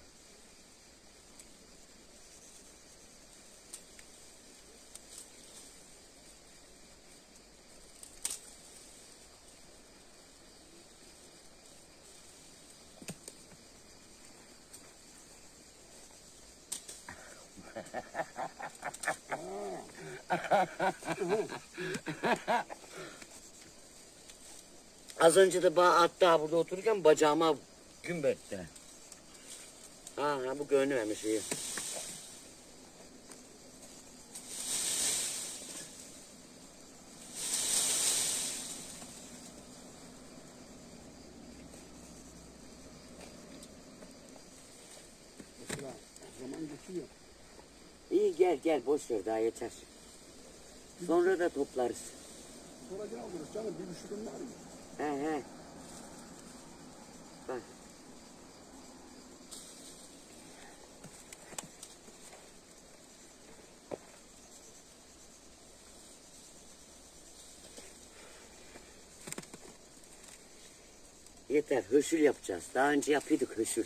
Speaker 2: Az önce de bana attı ha, burada otururken bacağıma gün betti. Ha, ha bu gönlümemiş iyi.
Speaker 1: Mesela zaman geçiyor.
Speaker 2: İyi gel gel boş ver daha yeter. Sonra da toplarız.
Speaker 1: Sonra gel alırız canım, bir üşürüm var mı?
Speaker 2: He he. Bak. Yeter, höşül yapacağız. Daha önce yapıyorduk höşül.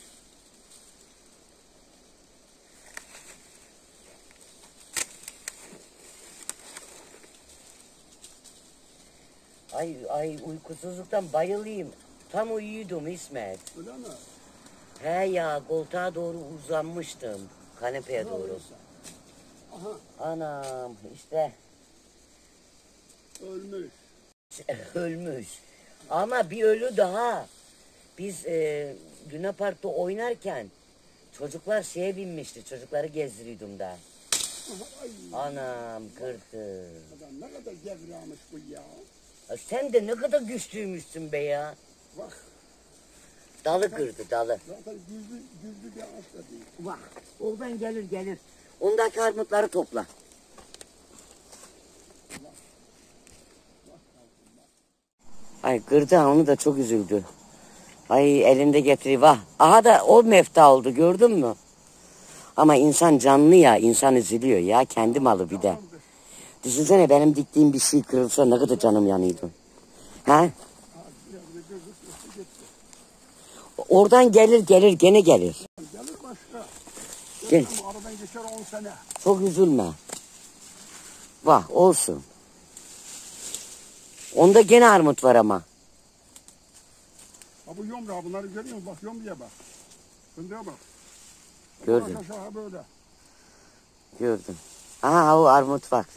Speaker 2: Ay ay uykusuzluktan bayılayım. Tam uyuyordum İsmet.
Speaker 1: Öyle mi?
Speaker 2: He ya koltuğa doğru uzanmıştım. Kanepeye doğru.
Speaker 1: Aha,
Speaker 2: Anam işte
Speaker 1: ölmüş.
Speaker 2: ölmüş. Ama bir ölü daha. Biz e, Luna Park'ta oynarken çocuklar şeye binmişti. Çocukları gezdiriyordum da.
Speaker 1: Aha, ay.
Speaker 2: Anam kırdı.
Speaker 1: Adam ne kadar gevramış bu ya.
Speaker 2: Ya sen de ne kadar güçlüymüşsün be ya.
Speaker 1: Bak,
Speaker 2: Dalı kırdı dalı.
Speaker 1: zaten güldü, güldü bir ağaç da değil.
Speaker 2: Bak oradan gelir gelir. Ondaki armutları topla. Ay kırdı ha, onu da çok üzüldü. Ay elinde getiriyor vah. Aha da o mefta oldu gördün mü? Ama insan canlı ya, insan üzülüyor ya, kendi malı bir de. Düşünsene benim diktiğim bir şey kırılsa ne kadar canım yanıyordu. Ha? Oradan gelir gelir gene gelir.
Speaker 1: Gelir başka.
Speaker 2: Gel.
Speaker 1: Ama aradan geçer on sene.
Speaker 2: Çok üzülme. Vah olsun. Onda gene armut var ama.
Speaker 1: Ha bu yomra, bunları görüyor musun? Bak yomraya bak. Fındığa bak.
Speaker 2: Gördüm.
Speaker 1: Bak aşağı böyle.
Speaker 2: Gördüm. Aha o armut bak.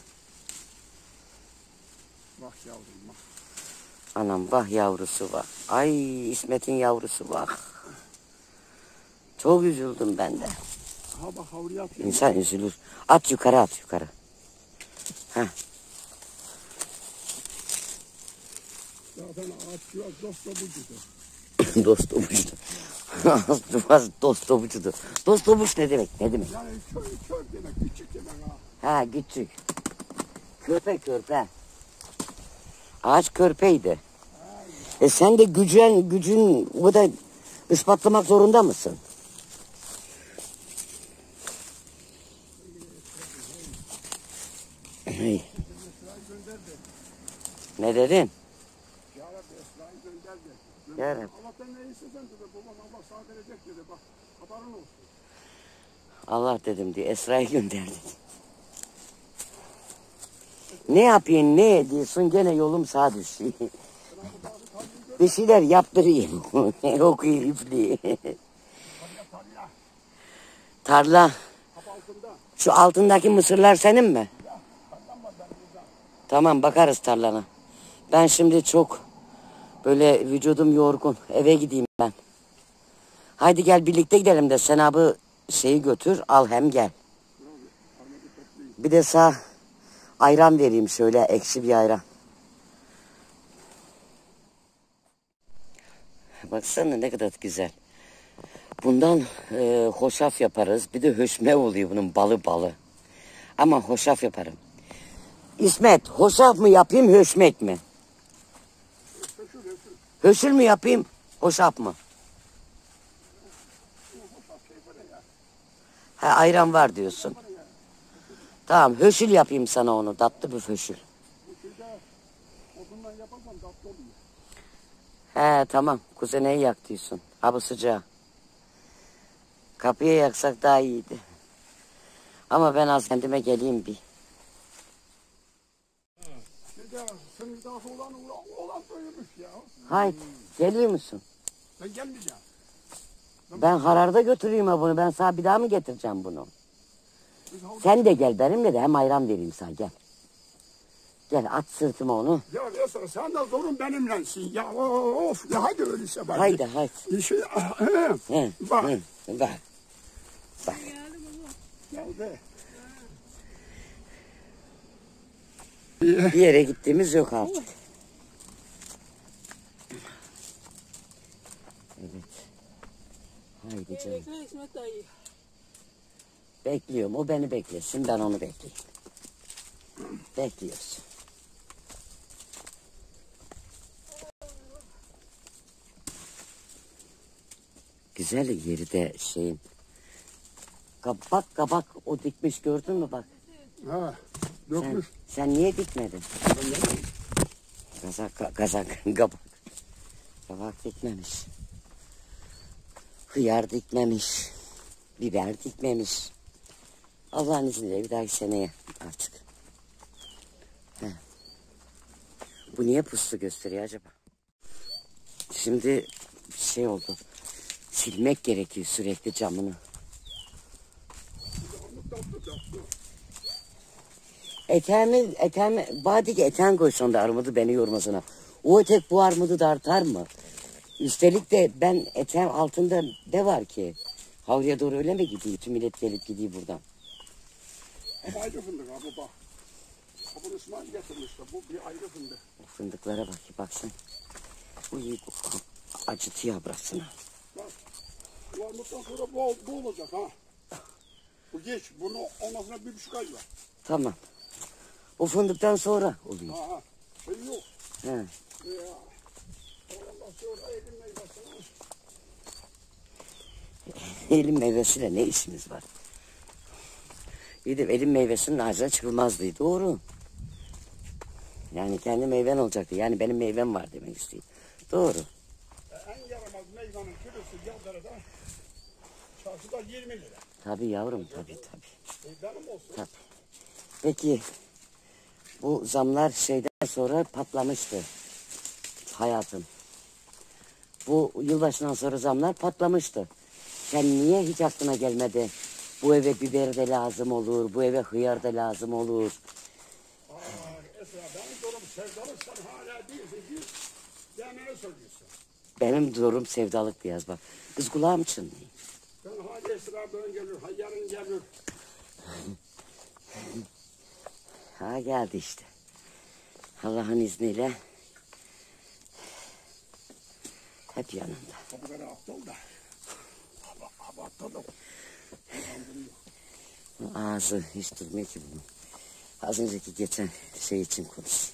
Speaker 1: Bak yavrum bak.
Speaker 2: Anam bak yavrusu bak. Ay İsmet'in yavrusu bak. Çok üzüldüm ben de.
Speaker 1: Ha bak havluya atıyor.
Speaker 2: İnsan üzülür. At yukarı at yukarı. Heh.
Speaker 1: Zaten ağaç yok, dost da bucudu.
Speaker 2: Dost obuçtu. Dost obuçtu. Dost obuç ne demek? Ne demek?
Speaker 1: Yani kör, kör demek, küçük demek ha.
Speaker 2: Ha küçük. Körpe körpe. Ağaç körpeydi. E sen de gücün gücün bu da ispatlamak zorunda mısın? Hey. Ne dedin?
Speaker 1: Ya Rabbi Esra'yı gönderdi.
Speaker 2: Ya Rabbi.
Speaker 1: Allah'tan ne istesen dedi, babam Allah sağ verecek dedi. Bak haberin olsun.
Speaker 2: Allah dedim diye Esra'yı gönderdi. Ne yapayım ne ediyorsun gene yolum sağa düşüyor. Bir şeyler yaptırayım. Okuyayım üfleyeyim. Tarla. Şu altındaki mısırlar senin mi? Tamam bakarız tarlana. Ben şimdi çok Böyle vücudum yorgun. Eve gideyim ben. Haydi gel birlikte gidelim de sen abi şeyi götür al hem gel. Bir de sağ ayran vereyim şöyle ekşi bir ayran. Baksana ne kadar güzel. Bundan e, hoşaf yaparız. Bir de höşme oluyor bunun balı balı. Ama hoşaf yaparım. İsmet hoşaf mı yapayım höşmek mi? Höşül mü yapayım hoşaf mı? Ha, ayran var diyorsun. Tamam höşül yapayım sana onu. Tatlı bir höşül. He tamam. Kuzeneyi yak diyorsun. Ha bu sıcağı. Kapıya yaksak daha iyiydi. Ama ben az kendime geleyim bir. Haydi geliyor musun?
Speaker 1: Ben gelmeyeceğim.
Speaker 2: Ben hararda götüreyim ha bunu. Ben sana bir daha mı getireceğim bunu? Sen de gel benimle de hem ayran vereyim sana gel. Gel at sırtıma onu.
Speaker 1: Ya Esra sen de zorun benimlensin ya of ya hadi öyleyse bak.
Speaker 2: Haydi haydi.
Speaker 1: Bir şey ah, he,
Speaker 2: He,
Speaker 1: bak.
Speaker 2: he, bak. Bak.
Speaker 1: Geldi.
Speaker 2: Bir yere gittiğimiz yok artık. Evet. Haydi canım. Bekliyorum. O beni beklesin. Ben onu bekleyeyim. Bekliyoruz. Güzel yeri de şeyin. Kabak kabak o dikmiş gördün mü bak.
Speaker 1: Ha,
Speaker 2: Sen,
Speaker 1: dökmüş.
Speaker 2: sen niye dikmedin? Kazak, kazak, kabak. Kabak dikmemiş. Hıyar dikmemiş. Biber dikmemiş. Allah'ın izniyle bir dahaki seneye artık. He. Bu niye puslu gösteriyor acaba? Şimdi şey oldu. Silmek gerekiyor sürekli camını. Eteğimi, eteğimi, badiki eten koysun da armudu beni yormasına. O etek bu armudu da artar mı? Üstelik de ben eteğim altında ne var ki? Havluya doğru öyle mi gidiyor? Tüm millet gelip gidiyor buradan.
Speaker 1: Ama ayrı fındık abi bak. Bunu İsmail getirmişti. Bu bir ayrı fındık.
Speaker 2: O fındıklara bak, baksın. Bu iyi koku. Acıtıyor bıraksana.
Speaker 1: Bak. Bu armuttan sonra bu, bu olacak ha. Bu geç. Bunu olmasına bir buçuk ay var.
Speaker 2: Tamam. O fındıktan sonra oluyor.
Speaker 1: Ha ha. Şey yok.
Speaker 2: He.
Speaker 1: Ya. Ondan sonra elim meyvesini.
Speaker 2: Elim meyvesiyle ne işimiz var? Bir de elim meyvesinin ağacına çıkılmazdı. Doğru. Yani kendi meyven olacaktı. Yani benim meyvem var demek istiyor. Doğru.
Speaker 1: En yaramaz meyvenin kilosu Yaldara'da çarşıda yirmi lira.
Speaker 2: Tabii yavrum tabii tabii.
Speaker 1: E benim olsun.
Speaker 2: Tabii. Peki bu zamlar şeyden sonra patlamıştı hayatım. Bu yılbaşından sonra zamlar patlamıştı. Sen niye hiç aklına gelmedi? Bu eve biber de lazım olur, bu eve hıyar da lazım olur.
Speaker 1: Aa, Esra benim durum sevdalık sen hala değilsin ki demeye söylüyorsun.
Speaker 2: Benim durum sevdalık biraz bak. Kız kulağım çınlıyor.
Speaker 1: Ben hala Esra böyle gelir, ha yarın gelir.
Speaker 2: Ha geldi işte. Allah'ın izniyle hep yanımda.
Speaker 1: Bu kadar aptal da. Hava, hava aptal.
Speaker 2: Ağzı hiç durmuyor ki bunun. Az önceki geçen şey için konuş.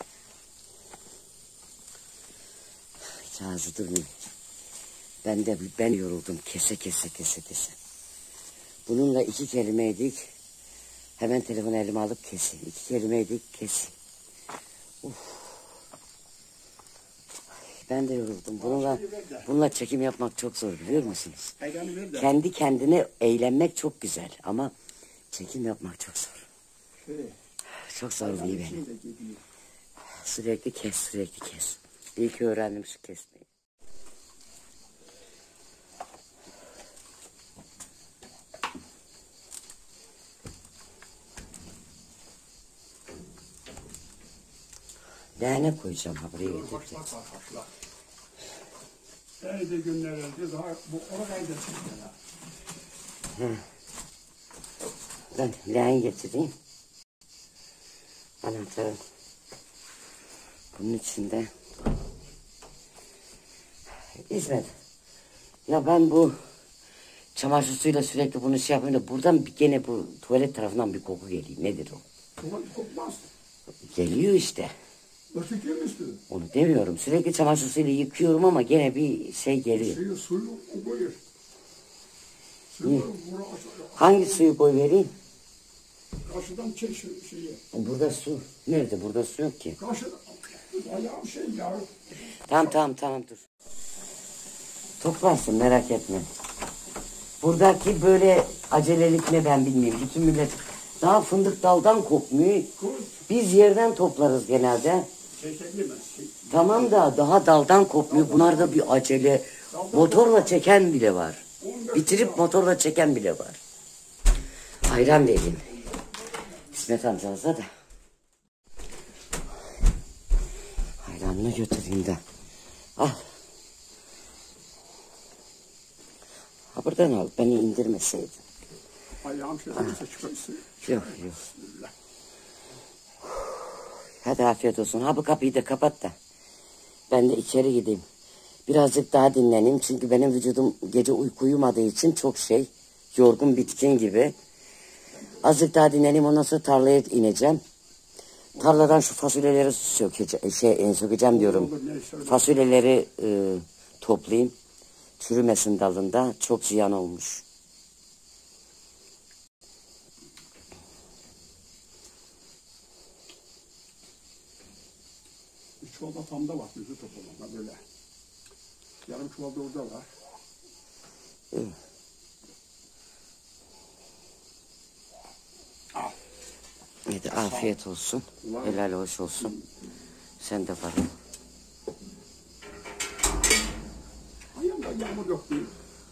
Speaker 2: Hiç ağzı durmuyor. Ben de ben yoruldum kese kese kese kese. Bununla iki kelimeydik. Hemen telefonu elime alıp kesin. İki kelimeydik kesin. Uf. Ben de yoruldum. Bununla, bununla çekim yapmak çok zor biliyor musunuz? Kendi kendine eğlenmek çok güzel ama çekim yapmak çok zor. Çok zor değil benim. Sürekli kes, sürekli kes. İyi ki öğrendim şu kesmeyi. Leğene koyacağım ha buraya
Speaker 1: Haşla
Speaker 2: getirdim.
Speaker 1: haşla. Neydi günler oldu daha bu orayı da çektiler.
Speaker 2: Ben leğen getireyim. Anahtarım bunun içinde. İsmet. Ya ben bu çamaşır suyuyla sürekli bunu şey yapıyorum da buradan bir, gene bu tuvalet tarafından bir koku geliyor. Nedir o?
Speaker 1: Ulan kokmaz.
Speaker 2: Geliyor işte.
Speaker 1: Nasıl girmişti?
Speaker 2: Onu demiyorum. Sürekli çamaşır suyuyla yıkıyorum ama gene bir şey geliyor.
Speaker 1: Suyu suyu koyuyor. Suyu buraya
Speaker 2: Hangi suyu koy vereyim?
Speaker 1: karşıdan çek şu şeyi.
Speaker 2: Burada su. Nerede? Burada su yok ki.
Speaker 1: Karşıdan ayağım şey ya.
Speaker 2: Tamam tamam tamam dur. Toplarsın merak etme. Buradaki böyle acelelik ne ben bilmiyorum. Bütün millet daha fındık daldan kopmuyor. Biz yerden toplarız genelde.
Speaker 1: Çekebilmez.
Speaker 2: Tamam da daha daldan kopmuyor. Bunlarda bir acele. Motorla çeken bile var. Bitirip motorla çeken bile var. Ayran vereyim. İsmet amcanıza da. Ayranını götüreyim de. Al. Ha buradan al. Beni indirmeseydin.
Speaker 1: Ayağım şey olursa çıkarsın.
Speaker 2: Yok yok. Hadi afiyet olsun. Ha bu kapıyı da kapat da. Ben de içeri gideyim. Birazcık daha dinleneyim. Çünkü benim vücudum gece uyku uyumadığı için çok şey. Yorgun bitkin gibi. Azıcık daha dinleneyim. Ondan sonra tarlaya ineceğim. Tarladan şu fasulyeleri sökeceğim. Şey, sökeceğim diyorum. Fasulyeleri e, toplayayım. Çürümesin dalında. Çok ziyan olmuş.
Speaker 1: Bir çuvalda tamda var. Yüzü toplama böyle. Yarım çuvalda orada var.
Speaker 2: İyi.
Speaker 1: Al.
Speaker 2: Hadi afiyet olsun. Helal hoş olsun. Sen de var.
Speaker 1: Ayağımda yağmur yok değil.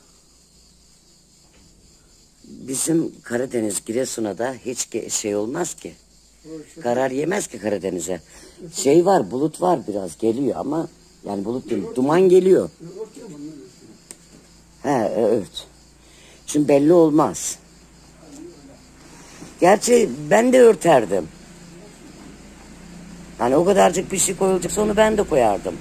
Speaker 2: Bizim Karadeniz Giresun'a da hiç ge- şey olmaz ki. Karar yemez ki Karadeniz'e. Şey var, bulut var biraz geliyor ama yani bulut değil, duman geliyor. He, evet. Şimdi belli olmaz. Gerçi ben de örterdim. Yani o kadarcık bir şey koyulacaksa onu ben de koyardım.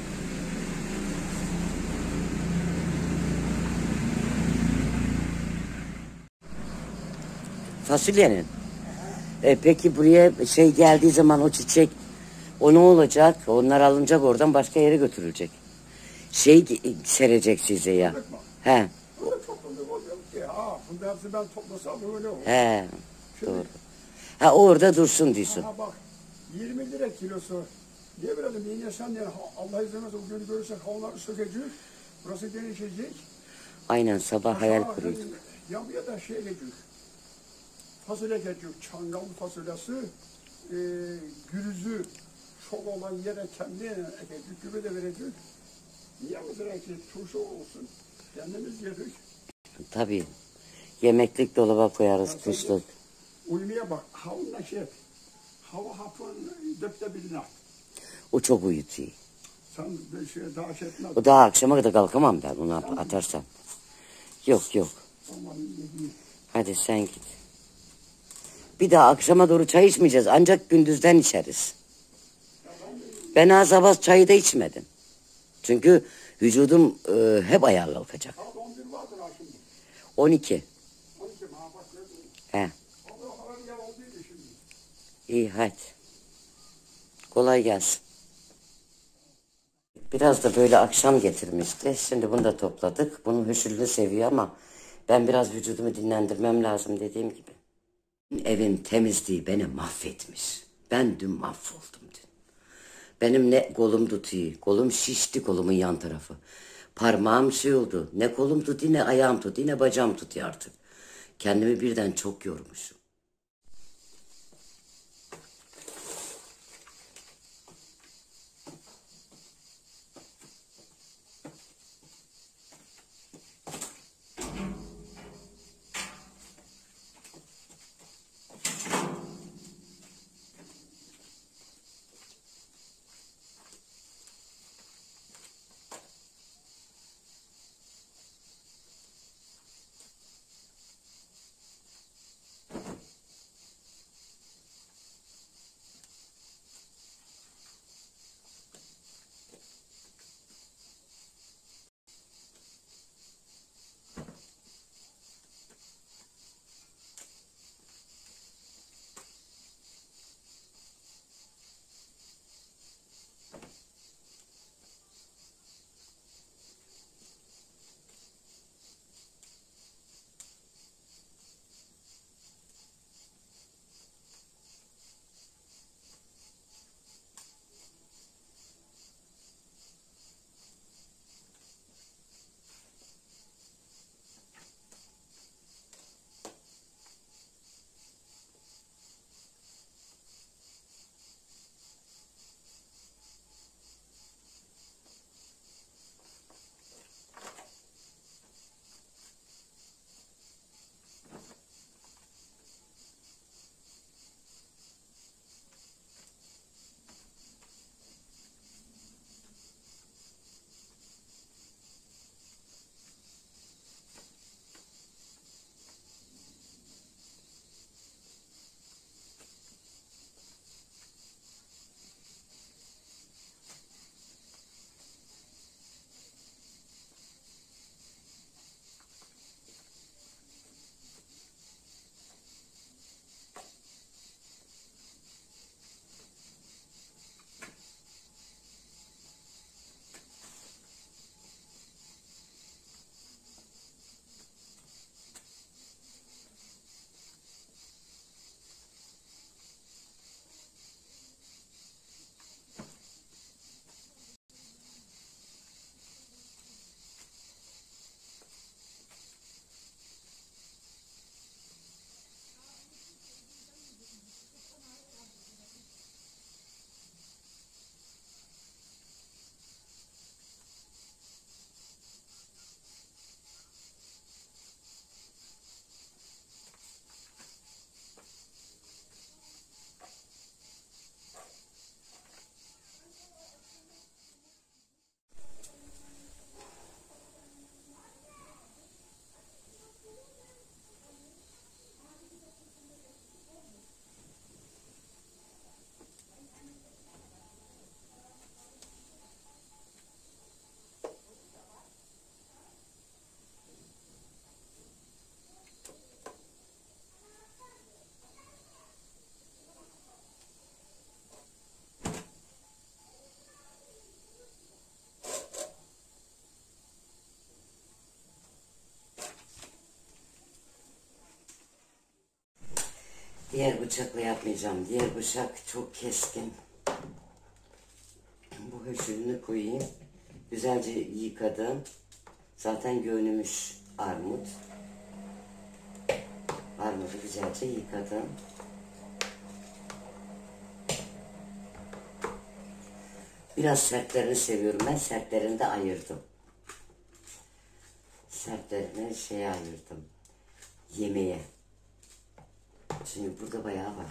Speaker 2: Fasulyenin. E, peki buraya şey geldiği zaman o çiçek o ne olacak? Onlar alınacak oradan başka yere götürülecek. Şey serecek size ya. He.
Speaker 1: Öyle topladım oluyor ki. Ha, bunda hepsi ben toplasam öyle olur.
Speaker 2: He.
Speaker 1: Şimdi,
Speaker 2: Doğru. Ha orada dursun diyorsun.
Speaker 1: aha bak yirmi lira kilosu. Niye verelim? Yine sen yani Allah izin verirse o günü görürsek havaları sökecek. Burası genişleyecek.
Speaker 2: Aynen sabah hayal kuruyorduk.
Speaker 1: Yanmaya da şey gelecek. Fasulye gelecek. Çangal fasulyesi. E, gürüzü çok olan yere kendi ekecek. Gübre de verecek. Niye mi verecek? Turşu olsun. Kendimiz yedik.
Speaker 2: Tabii. Yemeklik dolaba koyarız kışlık.
Speaker 1: Ulmiye bak. Havunla şey et. Hava hapın döpte birine at.
Speaker 2: O çok uyutuyor.
Speaker 1: Sen bir şey daha şey etmez.
Speaker 2: O daha akşama kadar kalkamam ben onu atarsam. Yok yok.
Speaker 1: Aman yediği.
Speaker 2: Hadi sen git. Bir daha akşama doğru çay içmeyeceğiz. Ancak gündüzden içeriz. Ben az sabah çayı da içmedim. Çünkü vücudum e, hep ayağa kalkacak.
Speaker 1: Saat on bir vardır ha şimdi.
Speaker 2: on iki.
Speaker 1: on iki ha bak gördün mü?
Speaker 2: He.
Speaker 1: Hava hava yer olduydu şimdi.
Speaker 2: İyi hadi. Kolay gelsin. Biraz da böyle akşam getirmişti. Şimdi bunu da topladık. Bunun hüşürlüğünü seviyor ama ben biraz vücudumu dinlendirmem lazım dediğim gibi. Evin temizliği beni mahvetmiş. Ben dün mahvoldum dün. Benim ne kolum tutuyor. Kolum şişti, kolumun yan tarafı. Parmağım şey oldu. Ne kolum tutuyor ne ayağım tutuyor ne bacağım tutuyor artık. Kendimi birden çok yormuşum. Diğer bıçakla yapmayacağım. Diğer bıçak çok keskin. Bu höşürünü koyayım. Güzelce yıkadım. Zaten göğnümüş armut. Armudu güzelce yıkadım. Biraz sertlerini seviyorum. Ben sertlerini de ayırdım. Sertlerini şeye ayırdım. Yemeğe. Şimdi burada bayağı var.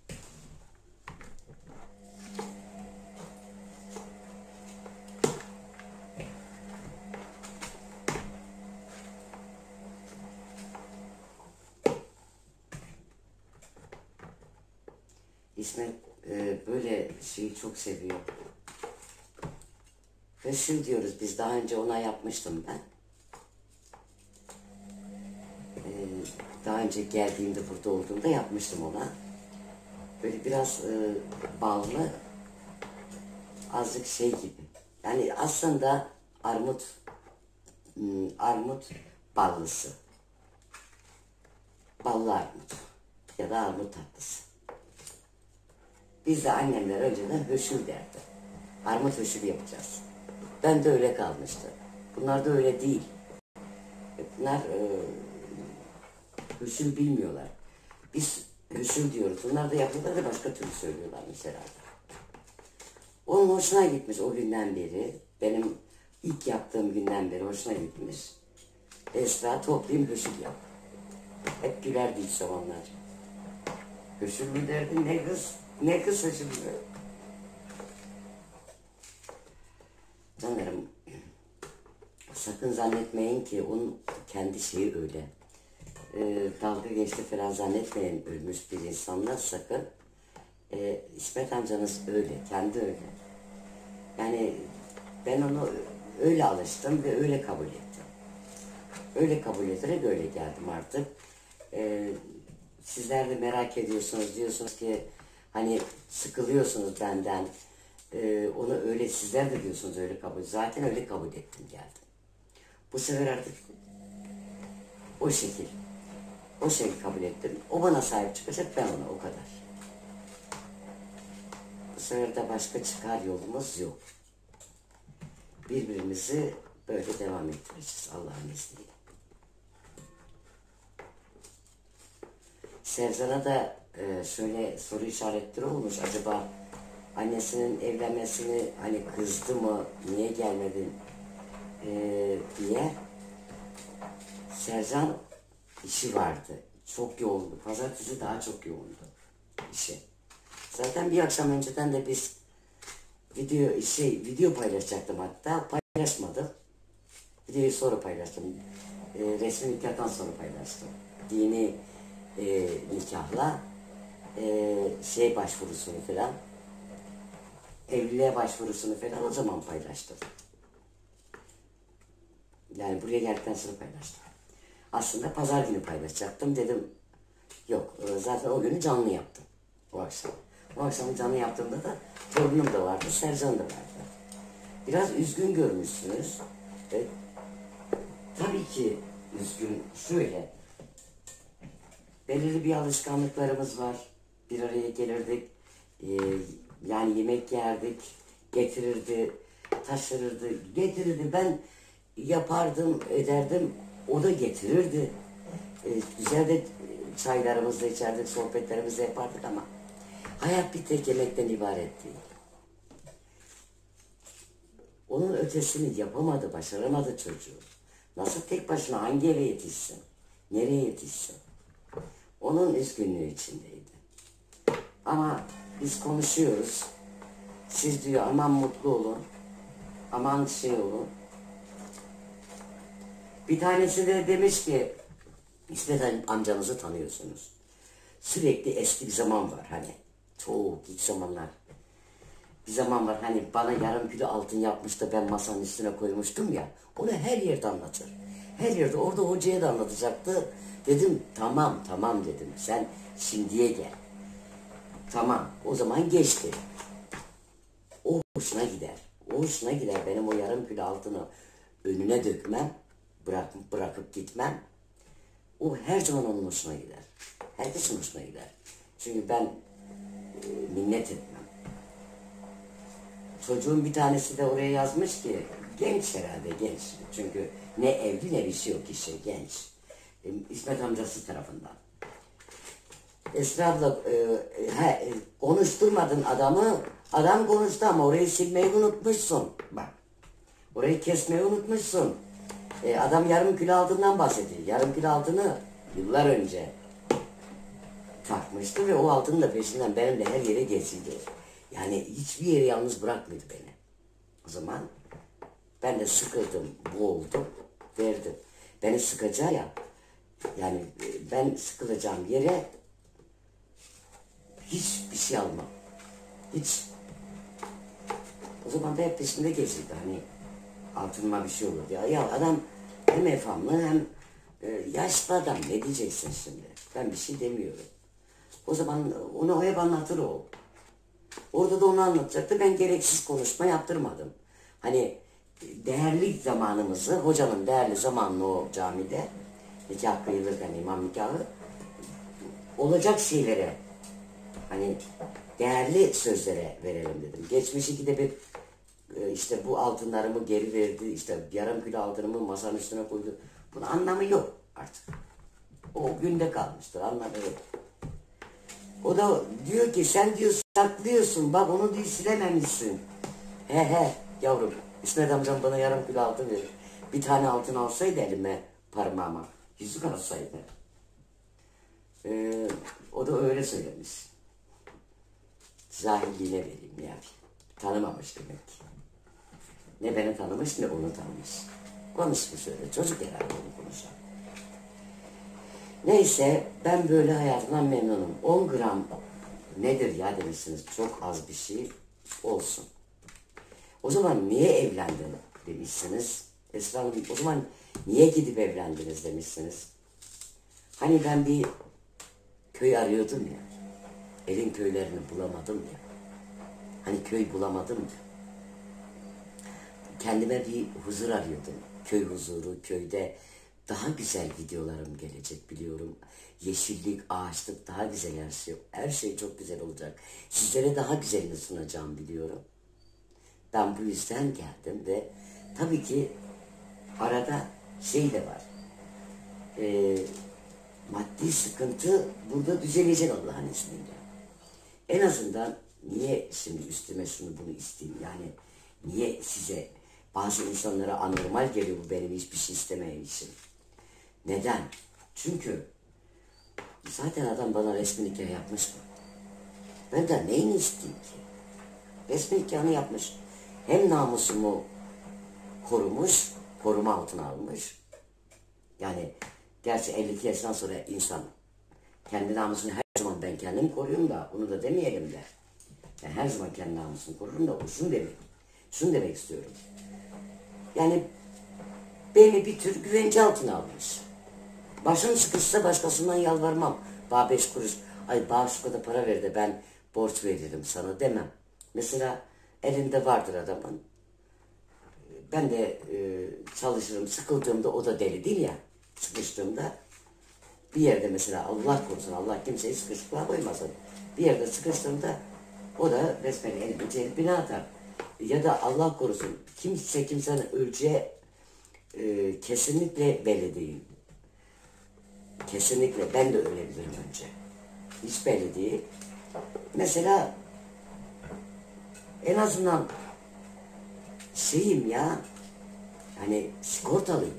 Speaker 2: İsmet e, böyle şeyi çok seviyor. Höşüm diyoruz biz. Daha önce ona yapmıştım ben. E, daha önce geldiğimde burada olduğumda yapmıştım ona. Böyle biraz e, ballı, azıcık şey gibi. Yani aslında armut, hmm, armut ballısı. Ballı armut ya da armut tatlısı. Biz de annemler önceden höşül derdi. Armut höşül yapacağız. Ben de öyle kalmıştı. Bunlar da öyle değil. Bunlar e, höşül bilmiyorlar. Biz höşül diyoruz. Bunlar da yapıyorlar da başka türlü söylüyorlarmış herhalde. Onun hoşuna gitmiş o günden beri. Benim ilk yaptığım günden beri hoşuna gitmiş. Esra toplayayım höşül yap. Hep gülerdi ilk zamanlar. Höşül mü derdi ne kız? Ne kız höşül mü? Canlarım, sakın zannetmeyin ki onun kendi şeyi öyle. Ee, dalga geçti falan zannetmeyin ölmüş bir insanla sakın. Ee, İsmet amcanız öyle, kendi öyle. Yani ben onu öyle alıştım ve öyle kabul ettim. Öyle kabul ederek öyle geldim artık. Ee, sizler de merak ediyorsunuz, diyorsunuz ki hani sıkılıyorsunuz benden. Ee, onu öyle sizler de diyorsunuz öyle kabul. Zaten öyle kabul ettim geldim. Bu sefer artık o şekil. O şekil kabul ettim. O bana sahip çıkacak, ben ona, o kadar. Bu sefer de başka çıkar yolumuz yok. Birbirimizi böyle devam ettireceğiz Allah'ın izniyle. Sevzan'a da e, şöyle soru işaretleri olmuş. Acaba annesinin evlenmesini hani kızdı mı, niye gelmedin e, diye. Sercan işi vardı. Çok yoğundu. Pazartesi daha çok yoğundu işi. Zaten bir akşam önceden de biz video şey video paylaşacaktım hatta. Paylaşmadım. Videoyu sonra paylaştım. E, resmi nikahtan sonra paylaştım. Dini e, nikahla e, şey başvurusunu falan, evliliğe başvurusunu falan o zaman paylaştım. Yani buraya geldikten sonra paylaştım. Aslında pazar günü paylaşacaktım. Dedim yok, zaten o günü canlı yaptım. O akşam. O akşam canlı yaptığımda da torunum da vardı, Sercan da vardı. Biraz üzgün görmüşsünüz. E, tabii ki üzgün. Şöyle, belirli bir alışkanlıklarımız var. Bir araya gelirdik. E, yani yemek yerdik. Getirirdi, taşırırdı, getirirdi. Ben yapardım, ederdim. O da getirirdi. E, güzel de çaylarımızla içerdik, sohbetlerimizi yapardık ama hayat bir tek yemekten ibaret değil. Onun ötesini yapamadı, başaramadı çocuğu. Nasıl tek başına hangi eve yetişsin? Nereye yetişsin? Onun üzgünlüğü içindeydi. Ama biz konuşuyoruz. Siz diyor aman mutlu olun. Aman şey olun. Bir tanesi de demiş ki İsmet amcanızı tanıyorsunuz. Sürekli eski bir zaman var hani. Çok ilk zamanlar. Bir zaman var hani bana yarım kilo altın yapmış da ben masanın üstüne koymuştum ya. Onu her yerde anlatır. Her yerde, orada hocaya da anlatacaktı. Dedim tamam tamam dedim. Sen şimdiye gel. Tamam o zaman geçti. O hoşuna gider. O hoşuna gider. Benim o yarım kilo altını önüne dökmem. Bırakıp, bırakıp gitmem. O her zaman onun hoşuna gider. Herkesin hoşuna gider. Çünkü ben e, minnet etmem. Çocuğun bir tanesi de oraya yazmış ki, genç herhalde, genç. Çünkü ne evli ne bir şey yok kişi, genç. E, İsmet amcası tarafından. Esra abla, e, he, e, konuşturmadın adamı, adam konuştu ama orayı silmeyi unutmuşsun. Bak, orayı kesmeyi unutmuşsun. E, adam yarım kilo altından bahsediyor. Yarım kilo altını yıllar önce takmıştı ve o altının da peşinden benimle her yere gezildi. Yani hiçbir yere yalnız bırakmadı beni. O zaman ben de sıkıldım, boğuldum, verdim. Beni sıkacağı ya, yani ben sıkılacağım yere hiçbir şey almam. Hiç. O zaman da hep peşimde gezildi. Hani altınıma bir şey olur ya. Ya adam hem efamlı hem e, yaşlı adam. Ne diyeceksin şimdi? Ben bir şey demiyorum. O zaman onu hep anlatır o. Orada da onu anlatacaktı. Ben gereksiz konuşma yaptırmadım. Hani değerli zamanımızı, hocanın değerli zamanını o camide, nikah kıyılırken imam nikahı, olacak şeylere, hani değerli sözlere verelim dedim. Geçmiş ikide bir işte bu altınlarımı geri verdi, işte yarım kilo altınımı masanın üstüne koydu. Bunun anlamı yok artık. O günde kalmıştır, anlamı yok. O da diyor ki sen diyor saklıyorsun, bak onu diyor silememişsin. He he yavrum, İsmet amcam bana yarım kilo altın verir. Bir tane altın alsaydı elime, parmağıma, yüzük alsaydı. Ee, o da öyle söylemiş. Zahilliğine vereyim ya. Tanımamış demek ki. Ne beni tanımış ne onu tanımış. Konuşmuş öyle, çocuk herhalde onu konuşan. Neyse ben böyle hayatımdan memnunum. on gram nedir ya demişsiniz, çok az bir şey olsun. O zaman niye evlendin demişsiniz. Esra Hanım, o zaman niye gidip evlendiniz demişsiniz. Hani ben bir köy arıyordum ya. Elin köylerini bulamadım ya. Hani köy bulamadım ya. Kendime bir huzur arıyordum. Köy huzuru, köyde daha güzel videolarım gelecek biliyorum. Yeşillik, ağaçlık, daha güzel her şey. Her şey çok güzel olacak. Sizlere daha güzelini sunacağım biliyorum. Ben bu yüzden geldim ve tabii ki arada şey de var. Ee, maddi sıkıntı burada düzelecek Allah'ın izniyle. En azından niye şimdi üstüme şunu bunu isteyeyim, yani niye size, bazı insanlara anormal geliyor bu benim hiçbir şey istemeyişim. Neden? Çünkü zaten adam bana resmi nikah yapmış mı? Ben de neyini isteyeyim ki? Resmi nikahını yapmış. Hem namusumu korumuş, koruma altına almış. Yani gerçi elli iki yaşından sonra insan kendi namusunu her zaman ben kendim koruyorum da onu da demeyelim de. Ben her zaman kendi namusunu korurum da şunu demek. Şunu demek istiyorum. Yani beni bir tür güvence altına almış. Başım sıkışsa başkasından yalvarmam. Bana beş kuruş, ay bana şu kadar para ver de ben borç veririm sana demem. Mesela elinde vardır adamın. Ben de e, çalışırım, sıkıldığımda o da deli değil ya. Sıkıştığımda bir yerde mesela Allah korusun, Allah kimseyi sıkışıklığa koymasın. Bir yerde sıkıştığımda o da resmen elini cebine atar. Ya da Allah korusun kimse kimsenin öleceği e, kesinlikle belli değil. Kesinlikle ben de ölebilirim önce. Hiç belli değil. Mesela en azından şeyim ya, hani sigortalıyım.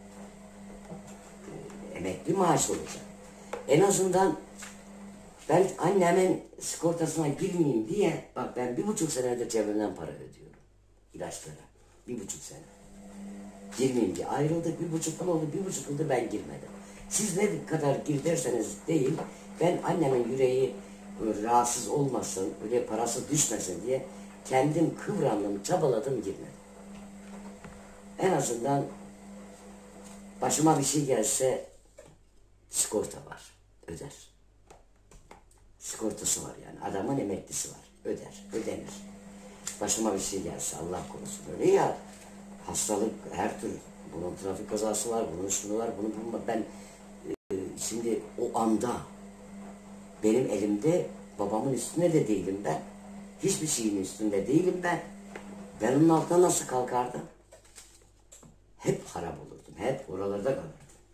Speaker 2: Emekli maaş olacak. En azından ben annemin sigortasına girmeyeyim diye, bak ben bir buçuk senedir cebimden para ödüyorum. İlaçlara. Bir buçuk sene. Girmeyeyim diye. Ayrıldık, bir buçuk yıl oldu, bir buçuk yıldır ben girmedim. Siz ne kadar gir derseniz değil, ben annemin yüreği rahatsız olmasın, öyle parası düşmesin diye kendim kıvrandım, çabaladım, girmedim. En azından başıma bir şey gelse sigorta var, öder. Sigortası var yani, adamın emeklisi var, öder, ödenir. Başıma bir şey gelse Allah korusun, öyle ya, hastalık her tür, bunun trafik kazası var, bunun şunu var, bunun bunun var. Ben e, şimdi o anda benim elimde, babamın üstünde de değilim ben. Hiçbir şeyin üstünde değilim ben. Ben onun altına nasıl kalkardım? Hep harap olurdum. Hep oralarda kalırdım.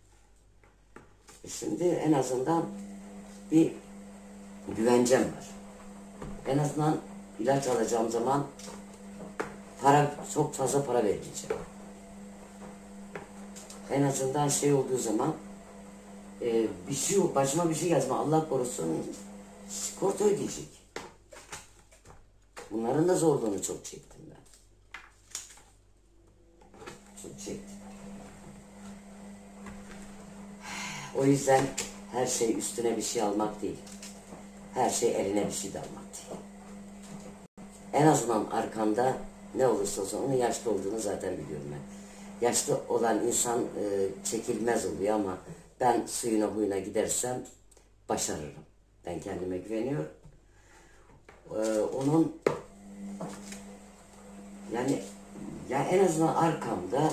Speaker 2: E şimdi en azından bir güvencem var. En azından ilaç alacağım zaman para, çok fazla para vermeyeceğim. En azından şey olduğu zaman e, bir şey yok, başıma bir şey gelsin, Allah korusun, sigorta ödeyecek. Bunların da zorluğunu çok çektim ben. Çok çektim. O yüzden her şey üstüne bir şey almak değil. Her şey eline bir şey de almak değil. En azından arkanda ne olursa olsun, onun yaşlı olduğunu zaten biliyorum ben. Yaşlı olan insan e, çekilmez oluyor ama ben suyuna huyuna gidersem başarırım. Ben kendime güveniyorum. Ee, onun yani ya en azından arkamda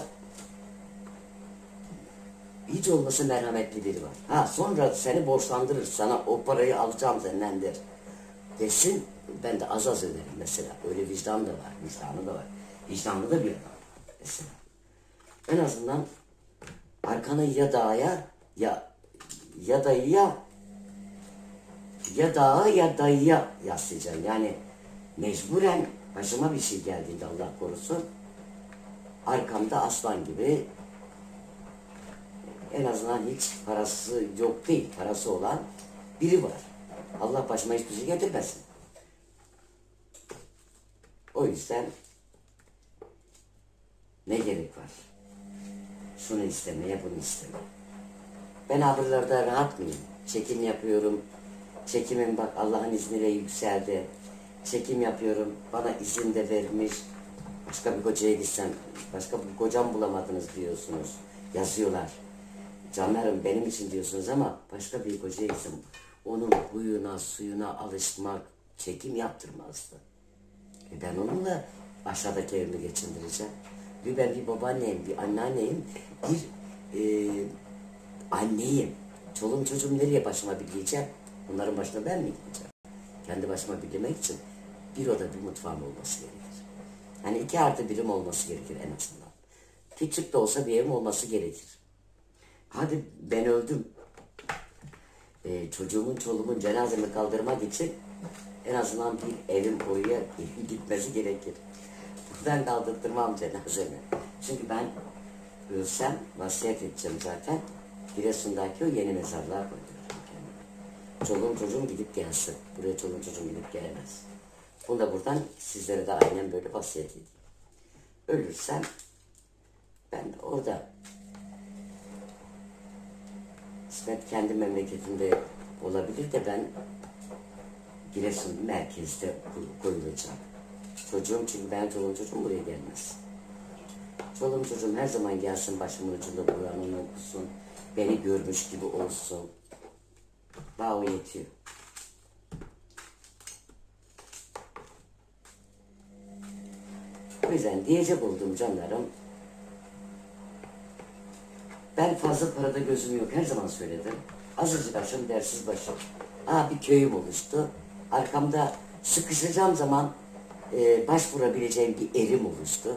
Speaker 2: hiç olmasa merhametli biri var. Ha sonra seni borçlandırır, sana o parayı alacağım senden der. Desin, ben de az az öderim mesela. Öyle vicdan da var, vicdanı da var. Vicdanlı da bir adam mesela. En azından arkanı ya dağa ya ya dayıya ya dağa ya dayıya yaslayacaksın. Yani mecburen başıma bir şey geldiğinde Allah korusun arkamda aslan gibi en azından hiç parası yok değil, parası olan biri var. Allah başıma hiçbir şey getirmesin. O yüzden ne gerek var? Şunu istemeye, bunu istemeye. Ben abırlarda rahat mıyım? Çekim yapıyorum. Çekimim bak Allah'ın izniyle yükseldi. Çekim yapıyorum. Bana izin de vermiş. Başka bir kocaya gitsem, başka bir kocam bulamadınız diyorsunuz. Yazıyorlar. Canlarım benim için diyorsunuz ama başka bir kocaya gitsem onun huyuna, suyuna alışmak, çekim yaptırmazdı. E ben onunla aşağıdaki evimi geçindireceğim. Bir ben bir babaanneyim, bir anneanneyim, bir e, anneyim. Çoluğum çocuğum nereye başıma bileceğim? Bunların başına ben mi gideceğim? Kendi başıma bilmek için bir oda bir mutfağım olması gerekir. Yani iki artı birim olması gerekir en azından. Küçük de olsa bir evim olması gerekir. Hadi ben öldüm. Ee, çocuğumun, çoluğumun cenazemi kaldırmak için en azından bir evim boyuya gitmesi gerekir. Buradan kaldırtmam cenazemi. Çünkü ben ölsem vasiyet edeceğim zaten. Giresun'daki o yeni mezarlığa koydururum kendime. Çoluğum çocuğum gidip gelsin. Buraya çoluğum çocuğum gidip gelemez. Bunu da buradan sizlere de aynen böyle vasiyet edeyim. Ölürsem ben orada İsmet kendi memleketinde olabilir de ben Giresun merkezde koyulacağım. Çocuğum çünkü ben çoluğum çocuğum buraya gelmez. Çoluğum çocuğum her zaman gelsin başımın ucunda Kur'an'ını okusun. Beni görmüş gibi olsun. Bana o yetiyor. O yüzden diyecek olduğum canlarım, ben fazla parada gözüm yok, her zaman söyledim. Azıcık başım, dersiz başım. Aa, bir köyüm oluştu. Arkamda sıkışacağım zaman e, başvurabileceğim bir erim oluştu.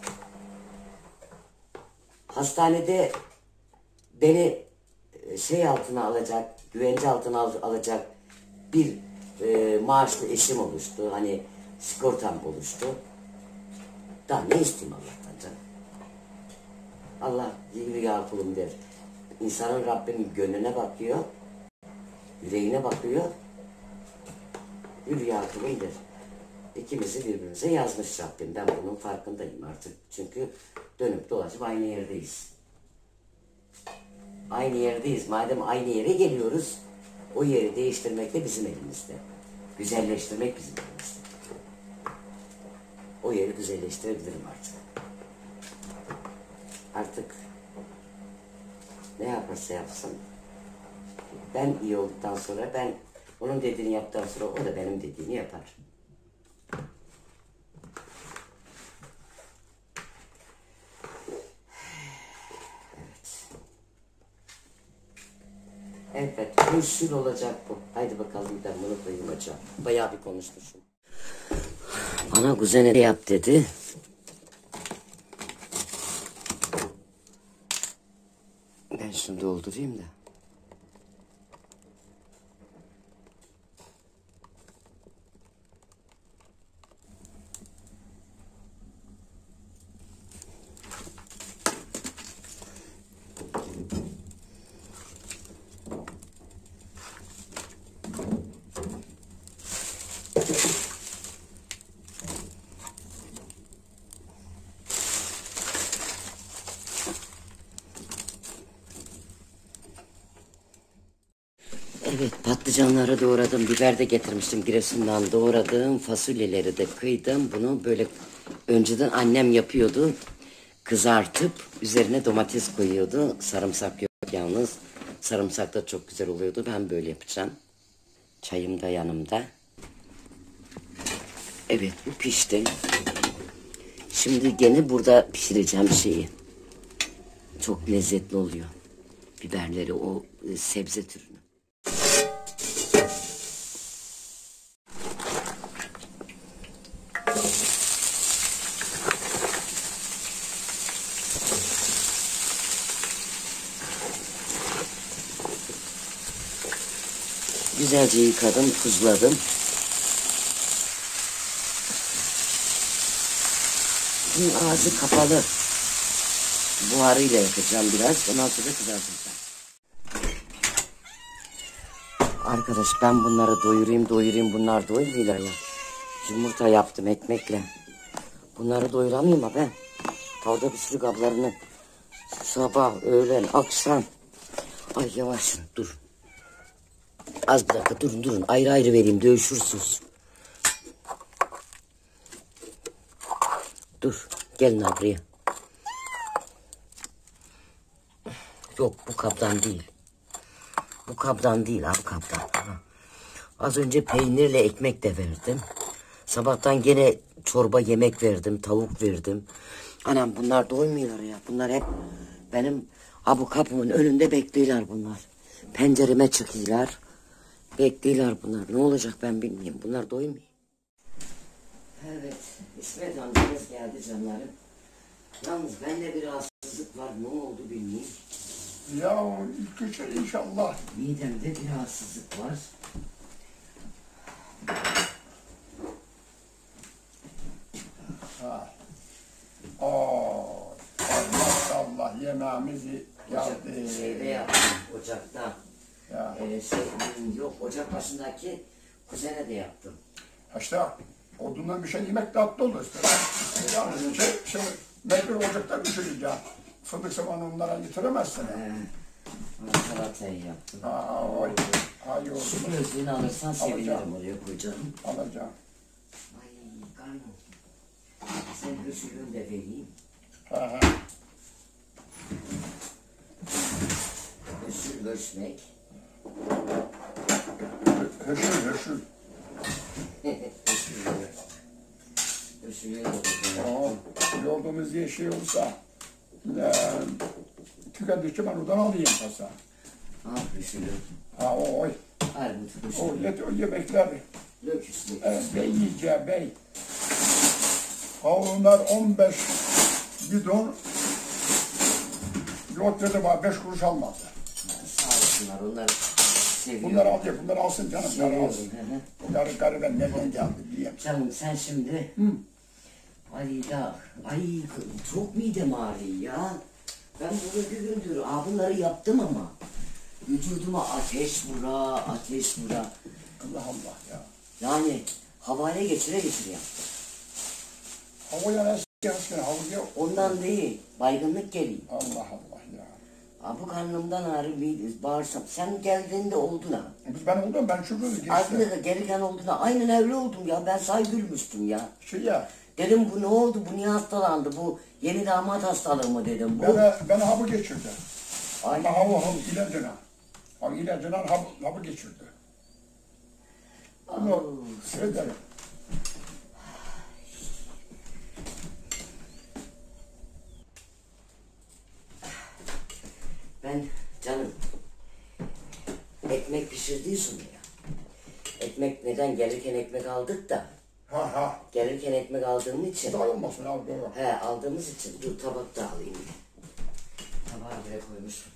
Speaker 2: Hastanede beni şey altına alacak, güvence altına al, alacak bir e, maaşlı eşim oluştu. Hani sigortam oluştu. Daha ne isteyeyim Allah'tan canım? Allah gibi ya kulum der. İnsanın Rabbim gönlüne bakıyor, yüreğine bakıyor. Yürü ya kulum der. İkimizi birbirimize yazmış Rabbim. Ben bunun farkındayım artık. Çünkü dönüp dolaşıp aynı yerdeyiz. Aynı yerdeyiz. Madem aynı yere geliyoruz, o yeri değiştirmek de bizim elimizde. Güzelleştirmek bizim elimizde. O yeri güzelleştirebilirim artık. Artık ne yaparsa yapsın, ben iyi olduktan sonra, ben onun dediğini yaptıktan sonra o da benim dediğini yapar. Evet. Evet, meşhur olacak bu. Haydi bakalım ben bunu koyayım hocam. Bayağı bir konuşmuşum. Bana kuzene yap dedi. Ben şunu doldurayım da. Evet, patlıcanları doğradım, biber de getirmiştim Giresun'dan, doğradım, fasulyeleri de kıydım. Bunu böyle önceden annem yapıyordu, kızartıp üzerine domates koyuyordu. Sarımsak yok yalnız, sarımsak da çok güzel oluyordu. Ben böyle yapacağım. Çayım da yanımda. Evet, bu pişti. Şimdi gene burada pişireceğim şeyi. Çok lezzetli oluyor biberleri, o e, sebze türünü. Güzelce yıkadım, tuzladım. Şimdi ağzı kapalı buharıyla yakacağım biraz. Ondan sonra kızartacağım. Arkadaş ben bunları doyurayım doyurayım. Bunlar doymuyorlar ya. Yumurta yaptım ekmekle. Bunları doyuramayayım ha ben. Tavada bir sürü kablarını. Sabah, öğlen, akşam. Ay yavaş dur. Az bir dakika durun durun. Ayrı ayrı vereyim, dövüşürsünüz. Dur gelin buraya. Yok bu kaptan değil. Bu kaptan değil ha, bu kaptan. Az önce peynirle ekmek de verdim. Sabahtan gene çorba yemek verdim, tavuk verdim. Anam bunlar doymuyorlar ya. Bunlar hep benim ha bu kapımın önünde bekliyorlar bunlar. Pencereme çıkıyorlar. Bekliyorlar bunlar. Ne olacak ben bilmiyorum. Bunlar doymuyor. Evet. İsmet amcamız geldi canlarım. Yalnız bende bir rahatsızlık var. Ne oldu bilmiyorum.
Speaker 1: Ya ilk üç inşallah.
Speaker 2: Midemde bir rahatsızlık var.
Speaker 1: Ha. Oo, Allah Allah yemeğimizi yaptı.
Speaker 2: Ocak, şeyde yaptım. Ocakta.
Speaker 1: Ya.
Speaker 2: Ee, şey, yok ocak başındaki kuzene de yaptım.
Speaker 1: İşte odundan bir şey yemek tatlı olur işte. Yani şey, şey mecbur ocakta pişireceğim. Fındık zamanı onlara getiremezsin.
Speaker 2: Ee, salatayı yaptım.
Speaker 1: Aa, oy. Ay oldu.
Speaker 2: Şu gözlüğünü alırsan sevinirim
Speaker 1: Alacağım.
Speaker 2: oraya koyacağım.
Speaker 1: Alacağım.
Speaker 2: Ay karnım. Sen gözlüğünü de vereyim.
Speaker 1: Ha ha.
Speaker 2: Göçül göçmek.
Speaker 1: Hırşıl hırşıl.
Speaker 2: Göçülü de
Speaker 1: Oo, yolduğumuz diye şey olsa e, tükendikçe ben oradan alayım pasa.
Speaker 2: Ah göçülü.
Speaker 1: Ha o oy.
Speaker 2: Armut
Speaker 1: O,
Speaker 2: göçülü.
Speaker 1: yet, o yemekler
Speaker 2: Löküs
Speaker 1: evet,
Speaker 2: löküs.
Speaker 1: bey yiyeceği bey. Ha onlar on beş bidon yoğurt dedi bana beş kuruş almadı.
Speaker 2: Sağ olsunlar onları seviyorum.
Speaker 1: Bunlar al diye bunlar alsın canım. Bunlar
Speaker 2: Seviyorum.
Speaker 1: alsın.
Speaker 2: Hı hı.
Speaker 1: Bunları gariben nereden geldi diyeyim.
Speaker 2: Canım sen şimdi
Speaker 1: Hı.
Speaker 2: ay da ay çok midem ağrıyor ya. Ben bunu bir gündür aa, bunları yaptım ama vücuduma ateş vura ateş vura.
Speaker 1: Allah Allah ya.
Speaker 2: Yani havaya geçire geçire yaptım.
Speaker 1: Havaya eski eski havaya.
Speaker 2: Ondan değil baygınlık geliyor.
Speaker 1: Allah Allah ya.
Speaker 2: Aa, bu karnımdan ağrı mide bağırsam. Sen geldiğinde oldun ha.
Speaker 1: Biz ben oldum ben şurada geçti.
Speaker 2: Aslında da gelirken oldun ha. Aynen öyle oldum ya. Ben say gülmüştüm ya.
Speaker 1: Şey ya.
Speaker 2: Dedim bu ne oldu? Bu niye hastalandı? Bu yeni damat hastalığı mı dedim. Bu.
Speaker 1: Ben, ben hapı geçirdi.
Speaker 2: Ay.
Speaker 1: Ama hava hava ilacına. Hava ilacına hapı, hapı geçirdi. Bunu
Speaker 2: Aa,
Speaker 1: seyrederim.
Speaker 2: Ben canım ekmek pişirdiysin ya. Ekmek neden gelirken ekmek aldık da.
Speaker 1: Ha ha.
Speaker 2: Gelirken ekmek aldığım için.
Speaker 1: Dağılmasın abi doğru.
Speaker 2: He aldığımız için dur tabak da alayım. Tabağı buraya koymuşum.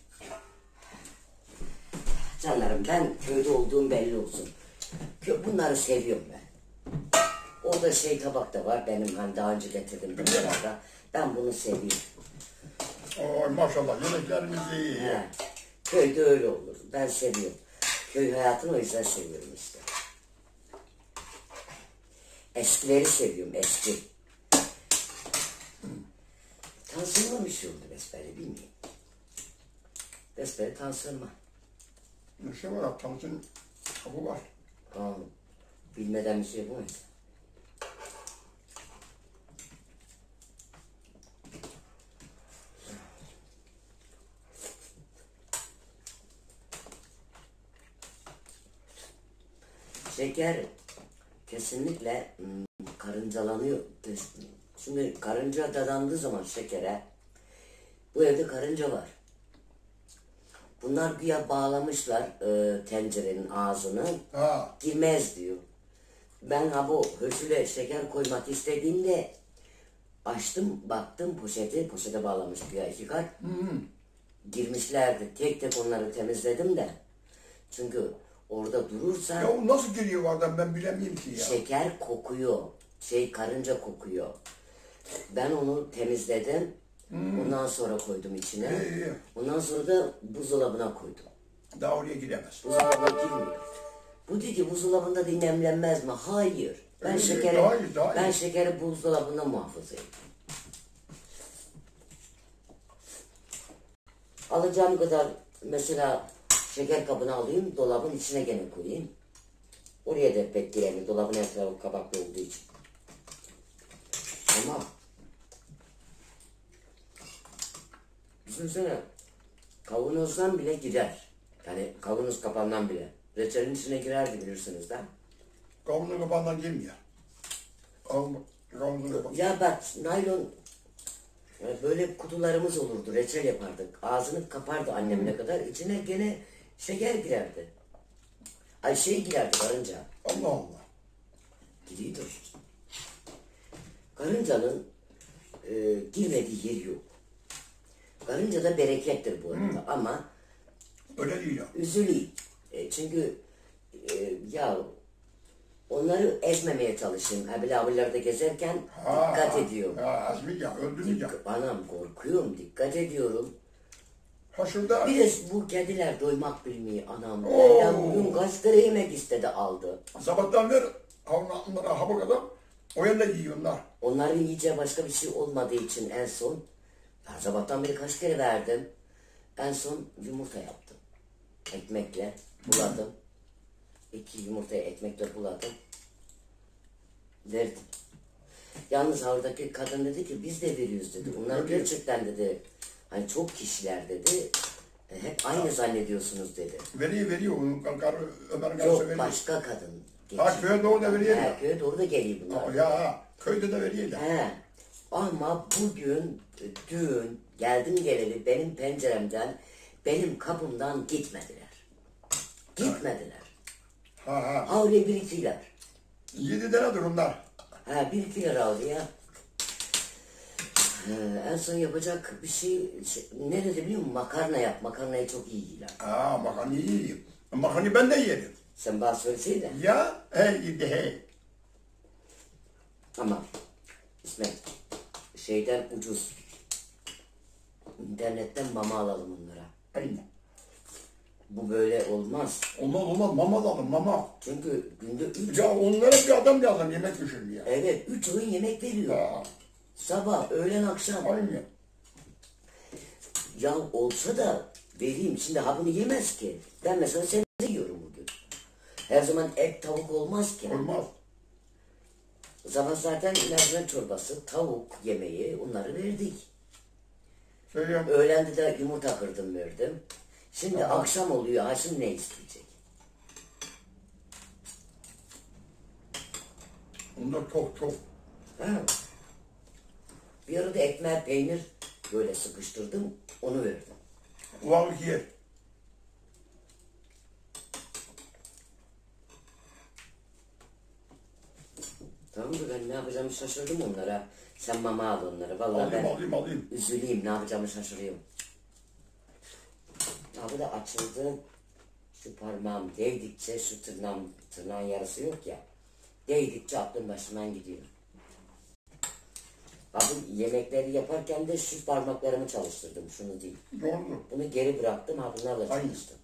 Speaker 2: Canlarım ben köyde olduğum belli olsun. Kö bunları seviyorum ben. Orada şey tabak da var benim hani daha önce getirdim bunlarda. Ben bunu seviyorum.
Speaker 1: Oy maşallah yemeklerimiz iyi.
Speaker 2: He. Köyde öyle olur. Ben seviyorum. Köy hayatını o yüzden seviyorum işte. Eskileri seviyorum eski. Tansiyonuma bir şey oldu besbelli bilmiyorum. Besbelli tansiyonuma.
Speaker 1: Bir şey var, tansiyon kapı var.
Speaker 2: Aa, bilmeden bir şey yapamayız. Şeker kesinlikle hmm, karıncalanıyor. Şimdi karınca dadandığı zaman şekere, bu evde karınca var. Bunlar güya bağlamışlar e, tencerenin ağzını,
Speaker 1: Ha.
Speaker 2: girmez diyor. Ben ha bu höşüle şeker koymak istediğimde açtım, baktım poşeti, poşete bağlamış güya iki kat.
Speaker 1: Hı hı.
Speaker 2: Girmişlerdi, tek tek onları temizledim de. Çünkü orada durursa
Speaker 1: Ya o nasıl giriyor oradan ben bilemiyorum ki ya.
Speaker 2: şeker kokuyor, şey karınca kokuyor. Ben onu temizledim, ondan sonra koydum içine.
Speaker 1: İyi, iyi.
Speaker 2: Ondan sonra da buzdolabına koydum.
Speaker 1: Daha oraya giremez.
Speaker 2: Buzdolabına girmiyor. Bu dedi buzdolabında dinlemlenmez mi? Hayır. Ben
Speaker 1: Öyle,
Speaker 2: şekeri
Speaker 1: daha iyi, daha
Speaker 2: ben
Speaker 1: iyi.
Speaker 2: şekeri buzdolabında muhafaza ediyorum. Alacağım kadar mesela şeker kabını alayım, dolabın içine gene koyayım. Oraya da bekleyelim, dolabın etrafı kabaklı olduğu için. Ama düşünsene, kavanozdan bile girer. Yani kavanoz kapandan bile. Reçelin içine girerdi bilirsiniz de.
Speaker 1: Kavunun kapağından girmiyor. Kavun, kavunun kapağından.
Speaker 2: Ya bak naylon e, böyle kutularımız olurdu. Reçel yapardık. Ağzını kapardı annem ne kadar. İçine gene şeker girerdi. Ay şey girerdi karınca.
Speaker 1: Allah Allah.
Speaker 2: Giriyordu. Karıncanın e, girmediği yeri yok. Karınca da berekettir bu arada.
Speaker 1: Hı.
Speaker 2: Ama
Speaker 1: Öyle değil ya.
Speaker 2: üzüleyim. E, çünkü e, ya onları ezmemeye çalışayım. Abil abilerde gezerken
Speaker 1: Ha,
Speaker 2: dikkat ediyorum.
Speaker 1: Ha, azmayacağım, öldürmeyeceğim.
Speaker 2: Anam korkuyorum, dikkat ediyorum.
Speaker 1: Ha şurada.
Speaker 2: Bir de bu kediler doymak bilmiyor anam.
Speaker 1: Oo.
Speaker 2: Benden bugün kaç kere yemek istedi aldı.
Speaker 1: Sabahtan ver onlara hava kadar o yerle yiyorlar.
Speaker 2: Onların yiyeceği başka bir şey olmadığı için en son ben sabahtan beri kaç kere verdim. En son yumurta yaptım. Ekmekle buladım. İki yumurtayı ekmekle buladım. Verdim. Yalnız oradaki kadın dedi ki biz de veriyoruz dedi. Onlar
Speaker 1: Öyle.
Speaker 2: gerçekten dedi. Hani çok kişiler dedi. e, Hep aynı zannediyorsunuz dedi.
Speaker 1: Veriyor veriyor. Onun karı, Ömer'in karısı
Speaker 2: Yok
Speaker 1: veriyor.
Speaker 2: başka kadın.
Speaker 1: Ha, köye doğru da veriyor
Speaker 2: He,
Speaker 1: ya.
Speaker 2: köye doğru da geliyor bunlar.
Speaker 1: Ya köyde de veriyor ya.
Speaker 2: He. Ama bugün e, dün geldim geleli benim penceremden benim kapımdan gitmediler. Gitmediler.
Speaker 1: Ha ha.
Speaker 2: Ha oraya bir ikiler.
Speaker 1: Yedi tane durumlar.
Speaker 2: Ha bir ikiler aldı ya. Ee, en son yapacak bir şey, şey ne dedi biliyor musun? Makarna yap. Makarnayı çok iyi yiyorlar.
Speaker 1: Ha makarnayı yiyeyim. Makarnayı ben de yerim.
Speaker 2: Sen bana söyleseydin.
Speaker 1: Ya hey yedi hey.
Speaker 2: Ama İsmet şeyden ucuz. İnternetten mama alalım onlara.
Speaker 1: Aynen.
Speaker 2: Bu böyle olmaz.
Speaker 1: Olmaz olmaz mama da alın mama.
Speaker 2: Çünkü günde üç,
Speaker 1: Ya onlara bir adam lazım yemek pişirmeye.
Speaker 2: evet üç öğün yemek veriyor.
Speaker 1: Ha.
Speaker 2: Sabah, öğlen, akşam.
Speaker 1: Aynen.
Speaker 2: Ya olsa da vereyim. Şimdi ha bunu yemez ki. Ben mesela sebze yiyorum bugün. Her zaman et, tavuk olmaz ki.
Speaker 1: Olmaz.
Speaker 2: Sabah zaten mercimek çorbası, tavuk yemeği onları verdik.
Speaker 1: Söyleyeyim.
Speaker 2: Öğlende de yumurta kırdım verdim. Şimdi
Speaker 1: Tamam.
Speaker 2: akşam oluyor. Ha şimdi ne isteyecek?
Speaker 1: Onlar çok çok.
Speaker 2: Ha. Bir arada ekmeğe peynir böyle sıkıştırdım. Onu verdim.
Speaker 1: Ufak yer.
Speaker 2: Tamam mı? Ben ne yapacağımı şaşırdım onlara. Sen mama al onları. Vallahi
Speaker 1: Alayım
Speaker 2: ben
Speaker 1: alayım alayım.
Speaker 2: üzüleyim. Ne yapacağımı şaşırıyorum. Abi de açıldı. Şu parmağım değdikçe şu tırnağım, tırnağın yarısı yok ya. Değdikçe aklım başımdan gidiyor. Abi yemekleri yaparken de şu parmaklarımı çalıştırdım. Şunu değil.
Speaker 1: Doğru.
Speaker 2: Bunu geri bıraktım. Ha bunlarla
Speaker 1: Aynen.
Speaker 2: çalıştım.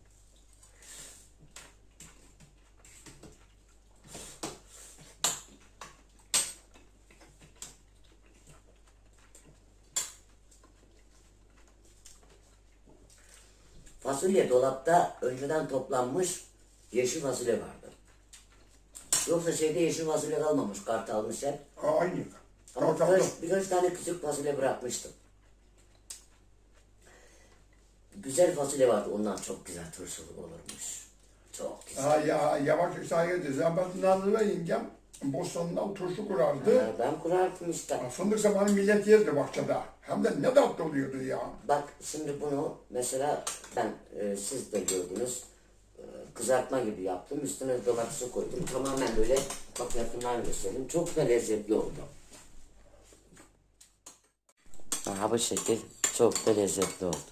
Speaker 2: Fasulye dolapta önceden toplanmış yeşil fasulye vardı. Yoksa şeyde yeşil fasulye kalmamış. Kart almış hep.
Speaker 1: Aynı.
Speaker 2: Ama
Speaker 1: Kalk,
Speaker 2: birkaç,
Speaker 1: kalk.
Speaker 2: birkaç tane küçük fasulye bırakmıştım. Güzel fasulye vardı. Ondan çok güzel turşulu olurmuş. Çok güzel.
Speaker 1: Ha ya yavaş sayede Zabat Nazlı ve yengem Bostan'dan turşu kurardı.
Speaker 2: Ha, ben kurardım işte.
Speaker 1: Fındık zamanı millet yerdi bahçede. Hem de ne tatlı oluyordu ya.
Speaker 2: Bak şimdi bunu mesela ben e, siz de gördünüz. E, kızartma gibi yaptım. Üstüne domatesi koydum. Tamamen böyle bak yakından göstereyim. Çok da lezzetli oldu. Aha bu şekil çok da lezzetli oldu.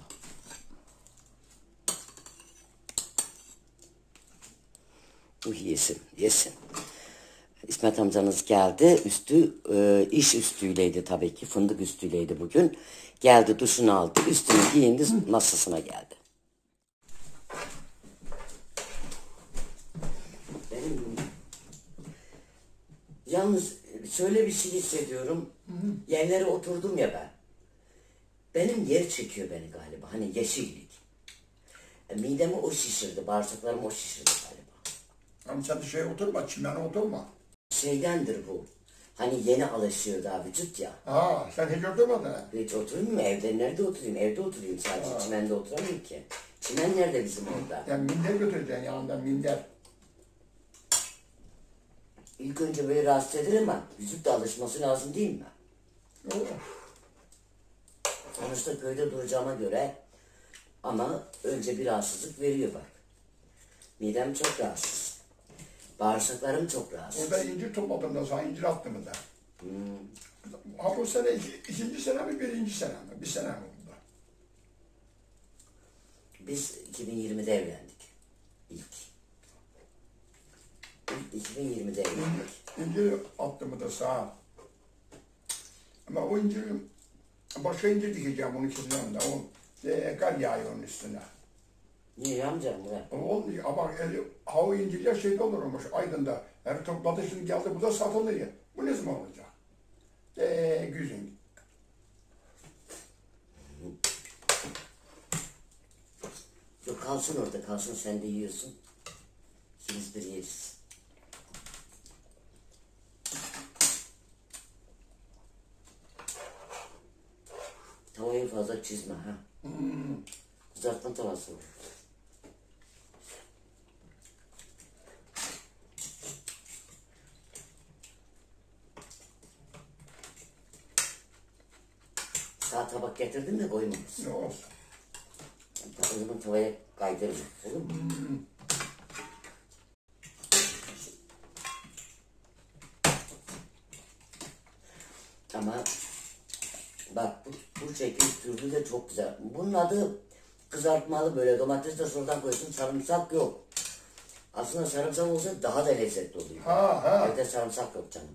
Speaker 2: Uh, yesin, yesin. İsmet amcanız geldi. Üstü e, iş üstüyleydi tabii ki. Fındık üstüyleydi bugün. Geldi duşunu aldı. Üstünü giyindi masasına geldi. Benim yalnız şöyle bir şey hissediyorum. Yerlere oturdum ya ben. Benim yer çekiyor beni galiba. Hani yeşillik. E, midemi o şişirdi. Bağırsaklarımı o şişirdi galiba.
Speaker 1: Ama sen de şey oturma, çimene oturma.
Speaker 2: Şeydendir bu. Hani yeni alışıyor daha vücut ya.
Speaker 1: Ha sen hiç oturmadın ha.
Speaker 2: Hiç oturayım mı? Evde nerede oturayım? Evde oturayım sadece. Ha. Çimende oturamıyorum ki. Çimen nerede bizim orada?
Speaker 1: Yani minder götüreceksin yanında minder.
Speaker 2: İlk önce böyle rahatsız eder ama vücut da alışması lazım değil mi?
Speaker 1: Oh.
Speaker 2: Sonuçta köyde duracağıma göre ama önce bir rahatsızlık veriyor bak. Midem çok rahatsız. Bağırsaklarım çok rahatsız.
Speaker 1: Orada incir topladım da sana incir attım da.
Speaker 2: Hmm.
Speaker 1: Ha bu sene iki, ikinci sene mi birinci sene mi? Bir sene mi oldu?
Speaker 2: Biz iki bin yirmide evlendik. İlk. İlk iki bin yirmide evlendik.
Speaker 1: İncir, incir attım da sağa. Ama o inciri başka incir dikeceğim onun keseceğim de. O e, kar yağıyor onun üstüne.
Speaker 2: Niye amcam bu?
Speaker 1: Olmuyor ama eli, hava incirler şeyde olurmuş Aydın'da. Her topladı şimdi geldi bu da satılıyor. Bu ne zaman olacak? Eee güzün.
Speaker 2: Yok kalsın orada kalsın sen de yiyorsun. İkimiz bir yeriz. Tavayı fazla çizme ha.
Speaker 1: Hmm.
Speaker 2: Kızartma tavası var. Sağ tabak getirdim de koymamışsın.
Speaker 1: Ne olsun?
Speaker 2: O zaman tavaya kaydırma. Olur mu?
Speaker 1: Hmm.
Speaker 2: Ama bak bu, bu şekil türlü de çok güzel. Bunun adı kızartmalı böyle domates de sonradan koyuyorsun. Sarımsak yok. Aslında sarımsak olsa daha da lezzetli oluyor.
Speaker 1: Ha ha.
Speaker 2: Evde sarımsak yok canım.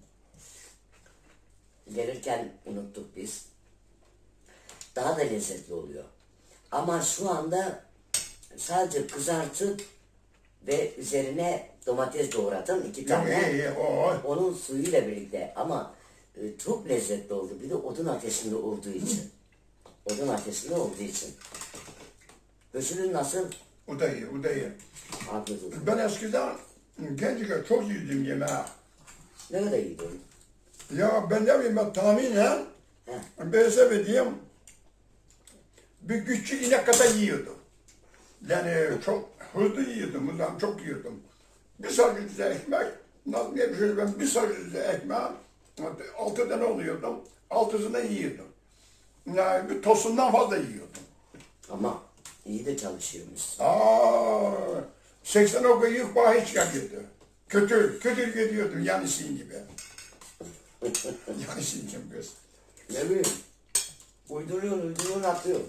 Speaker 2: Gelirken unuttuk biz. Daha da lezzetli oluyor. Ama şu anda sadece kızartıp ve üzerine domates doğradım iki tane.
Speaker 1: İyi, iyi, o.
Speaker 2: Onun suyuyla birlikte ama e, çok lezzetli oldu. Bir de odun ateşinde olduğu için. Odun ateşinde olduğu için. Höşülün nasıl?
Speaker 1: O da iyi, o da iyi.
Speaker 2: Afiyet olsun.
Speaker 1: Ben eskiden gençken çok yedim yemeği.
Speaker 2: Ne kadar iyiydi?
Speaker 1: Ya ben ne bileyim ben tahminen ben sevdiğim bir küçük inek kadar yiyordum. Yani çok hızlı yiyordum, hızlı çok yiyordum. Bir sargıcı ekmek, nasıl diye bir şey ben bir sargıcı ekmeği altı tane oluyordum, altısını yiyordum. Yani bir tosundan fazla yiyordum.
Speaker 2: Ama iyi de çalışıyormuş.
Speaker 1: Aa, seksen oku yük bağı hiç gelmiyordu. Kötü, kötü gidiyordum yani sizin gibi. Yakışın kim kız?
Speaker 2: Ne bileyim. Uyduruyorsun, uyduruyorsun, atıyorsun.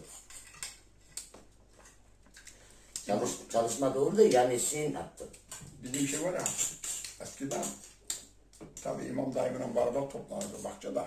Speaker 2: Çalış, çalışma doğru da yani sin attın.
Speaker 1: Bizim şey var ya, eskiden tabii İmam dayımın bardak toplanırdı bahçede.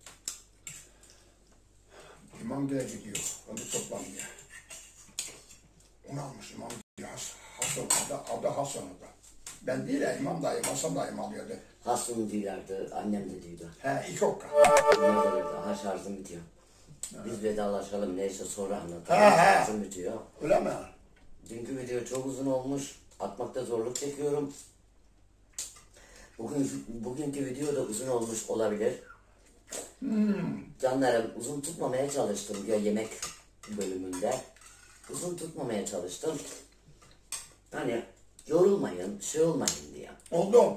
Speaker 1: İmam diye gidiyor, onu toplanmıyor. Onu almış İmam diye Hasan, adı, adı Hasan adı. Ben değil ya İmam dayım, Hasan dayım alıyordu.
Speaker 2: Hasun diyorlardı, annem de diyordu.
Speaker 1: He, ilk okka.
Speaker 2: Ne kadar daha şarjım bitiyor. Biz vedalaşalım neyse sonra anlatalım.
Speaker 1: He, he.
Speaker 2: Şarjım bitiyor.
Speaker 1: Öyle mi?
Speaker 2: Dünkü video çok uzun olmuş. Atmakta zorluk çekiyorum. Bugün bugünkü video da uzun olmuş olabilir.
Speaker 1: Hmm.
Speaker 2: Canlarım uzun tutmamaya çalıştım ya yemek bölümünde. Uzun tutmamaya çalıştım. Hani yorulmayın, şey olmayın diye.
Speaker 1: Oldu.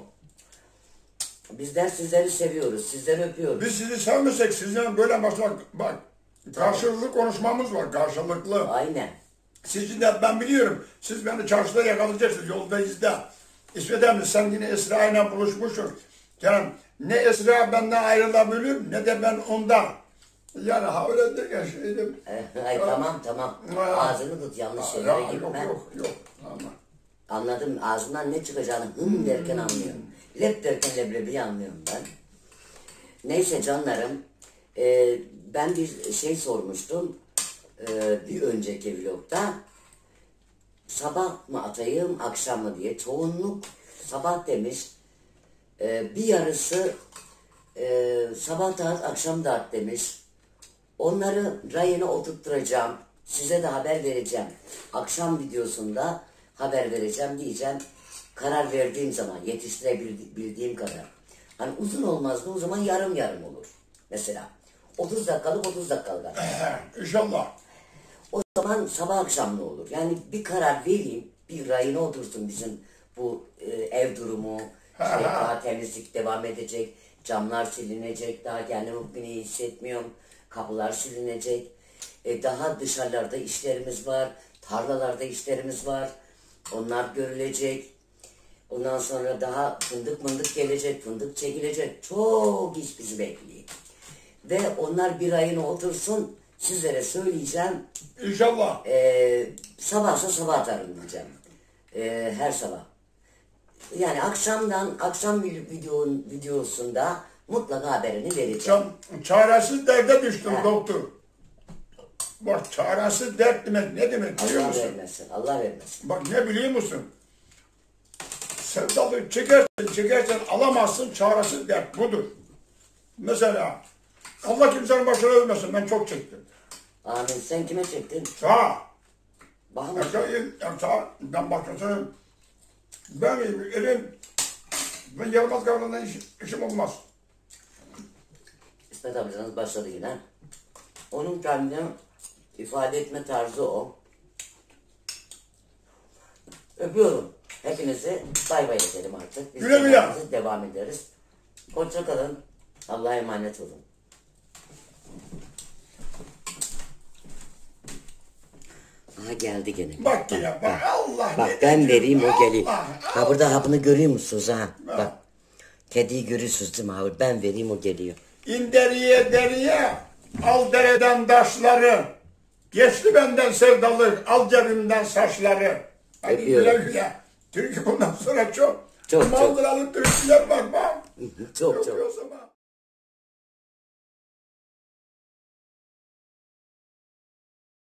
Speaker 2: Bizler sizleri seviyoruz, sizleri öpüyoruz.
Speaker 1: Biz sizi sevmesek sizden böyle başlar, bak karşılıklı konuşmamız var, karşılıklı.
Speaker 2: Aynen.
Speaker 1: Sizin de ben biliyorum, siz beni çarşıda yakalayacaksınız, yoldayız da. İsmet emmi sen yine Esra ile buluşmuşsun. Yani ne Esra benden ayrılabilir ne de ben ondan. Yani ha öyle de ya şeydim.
Speaker 2: Ay tamam tamam. Ağzını tut yanlış şeylere
Speaker 1: Ya, yok
Speaker 2: gitme.
Speaker 1: yok yok. Ama.
Speaker 2: Anladım ağzından ne çıkacağını hım derken anlıyorum. Lep derken leblebiyi anlıyorum ben. Neyse canlarım. E, ben bir şey sormuştum. E, bir önceki vlogda. Sabah mı atayım akşam mı diye. Çoğunluk sabah demiş. E, bir yarısı e, sabah da at akşam da at demiş. Onları rayına oturtturacağım. Size de haber vereceğim. Akşam videosunda haber vereceğim diyeceğim. Karar verdiğim zaman yetiştirebildiğim kadar. Hani uzun olmazdı o zaman yarım yarım olur. Mesela otuz dakikalık otuz dakikalık.
Speaker 1: İnşallah.
Speaker 2: O zaman sabah akşam ne olur? Yani bir karar vereyim. Bir rayına otursun bizim bu e, ev durumu. Şey, daha temizlik devam edecek. Camlar silinecek. Daha kendimi bugün iyi hissetmiyorum. Kapılar silinecek. E, daha dışarılarda işlerimiz var. Tarlalarda işlerimiz var. Onlar görülecek. Ondan sonra daha fındık mındık gelecek. Fındık çekilecek. Çok iş bizi bekliyor. Ve onlar bir ayına otursun. Sizlere söyleyeceğim.
Speaker 1: İnşallah.
Speaker 2: E, sabahsa sabah atarım diyeceğim. E, her sabah. Yani akşamdan, akşam videonun videosunda mutlaka haberini vereceğim.
Speaker 1: Sen çaresiz derde düştün
Speaker 2: Ha.
Speaker 1: doktor. Bak çaresiz dert demek ne demek biliyor
Speaker 2: Allah
Speaker 1: musun?
Speaker 2: vermesin, Allah vermesin.
Speaker 1: Bak ne biliyor musun? Sevdalığı çekersen çekersen alamazsın çaresiz dert budur. Mesela Allah kimsenin başına ölmesin ben çok çektim.
Speaker 2: Amin. Sen kime çektin?
Speaker 1: Sağ.
Speaker 2: Bakma.
Speaker 1: Sağ. Ben başkasının ben elim ben yaramaz kavramdan iş, işim olmaz.
Speaker 2: İsmet amcanız başladı yine. Onun kendine ifade etme tarzı o. Öpüyorum. Hepinizi bay bay edelim artık. Biz
Speaker 1: Güle güle.
Speaker 2: devam ederiz. Hoşça kalın. Allah'a emanet olun. Aha geldi gene.
Speaker 1: Bak yine bak Allah.
Speaker 2: Bak
Speaker 1: ne
Speaker 2: ben
Speaker 1: diyor?
Speaker 2: vereyim o geliyor.
Speaker 1: Allah,
Speaker 2: Ha burada hapını görüyor musunuz ha? Bak. Kediyi görüyorsunuz değil mi? Ha, ben vereyim o geliyor.
Speaker 1: İn deriye deriye, al dereden taşları. Geçti benden sevdalık, al cebimden saçları. Hadi
Speaker 2: Öpüyorum.
Speaker 1: güle güle. Türkü bundan sonra çok.
Speaker 2: Çok, çok.
Speaker 1: Mandıralı türküler var bak.
Speaker 2: Çok çok.
Speaker 1: Yapıyorsun.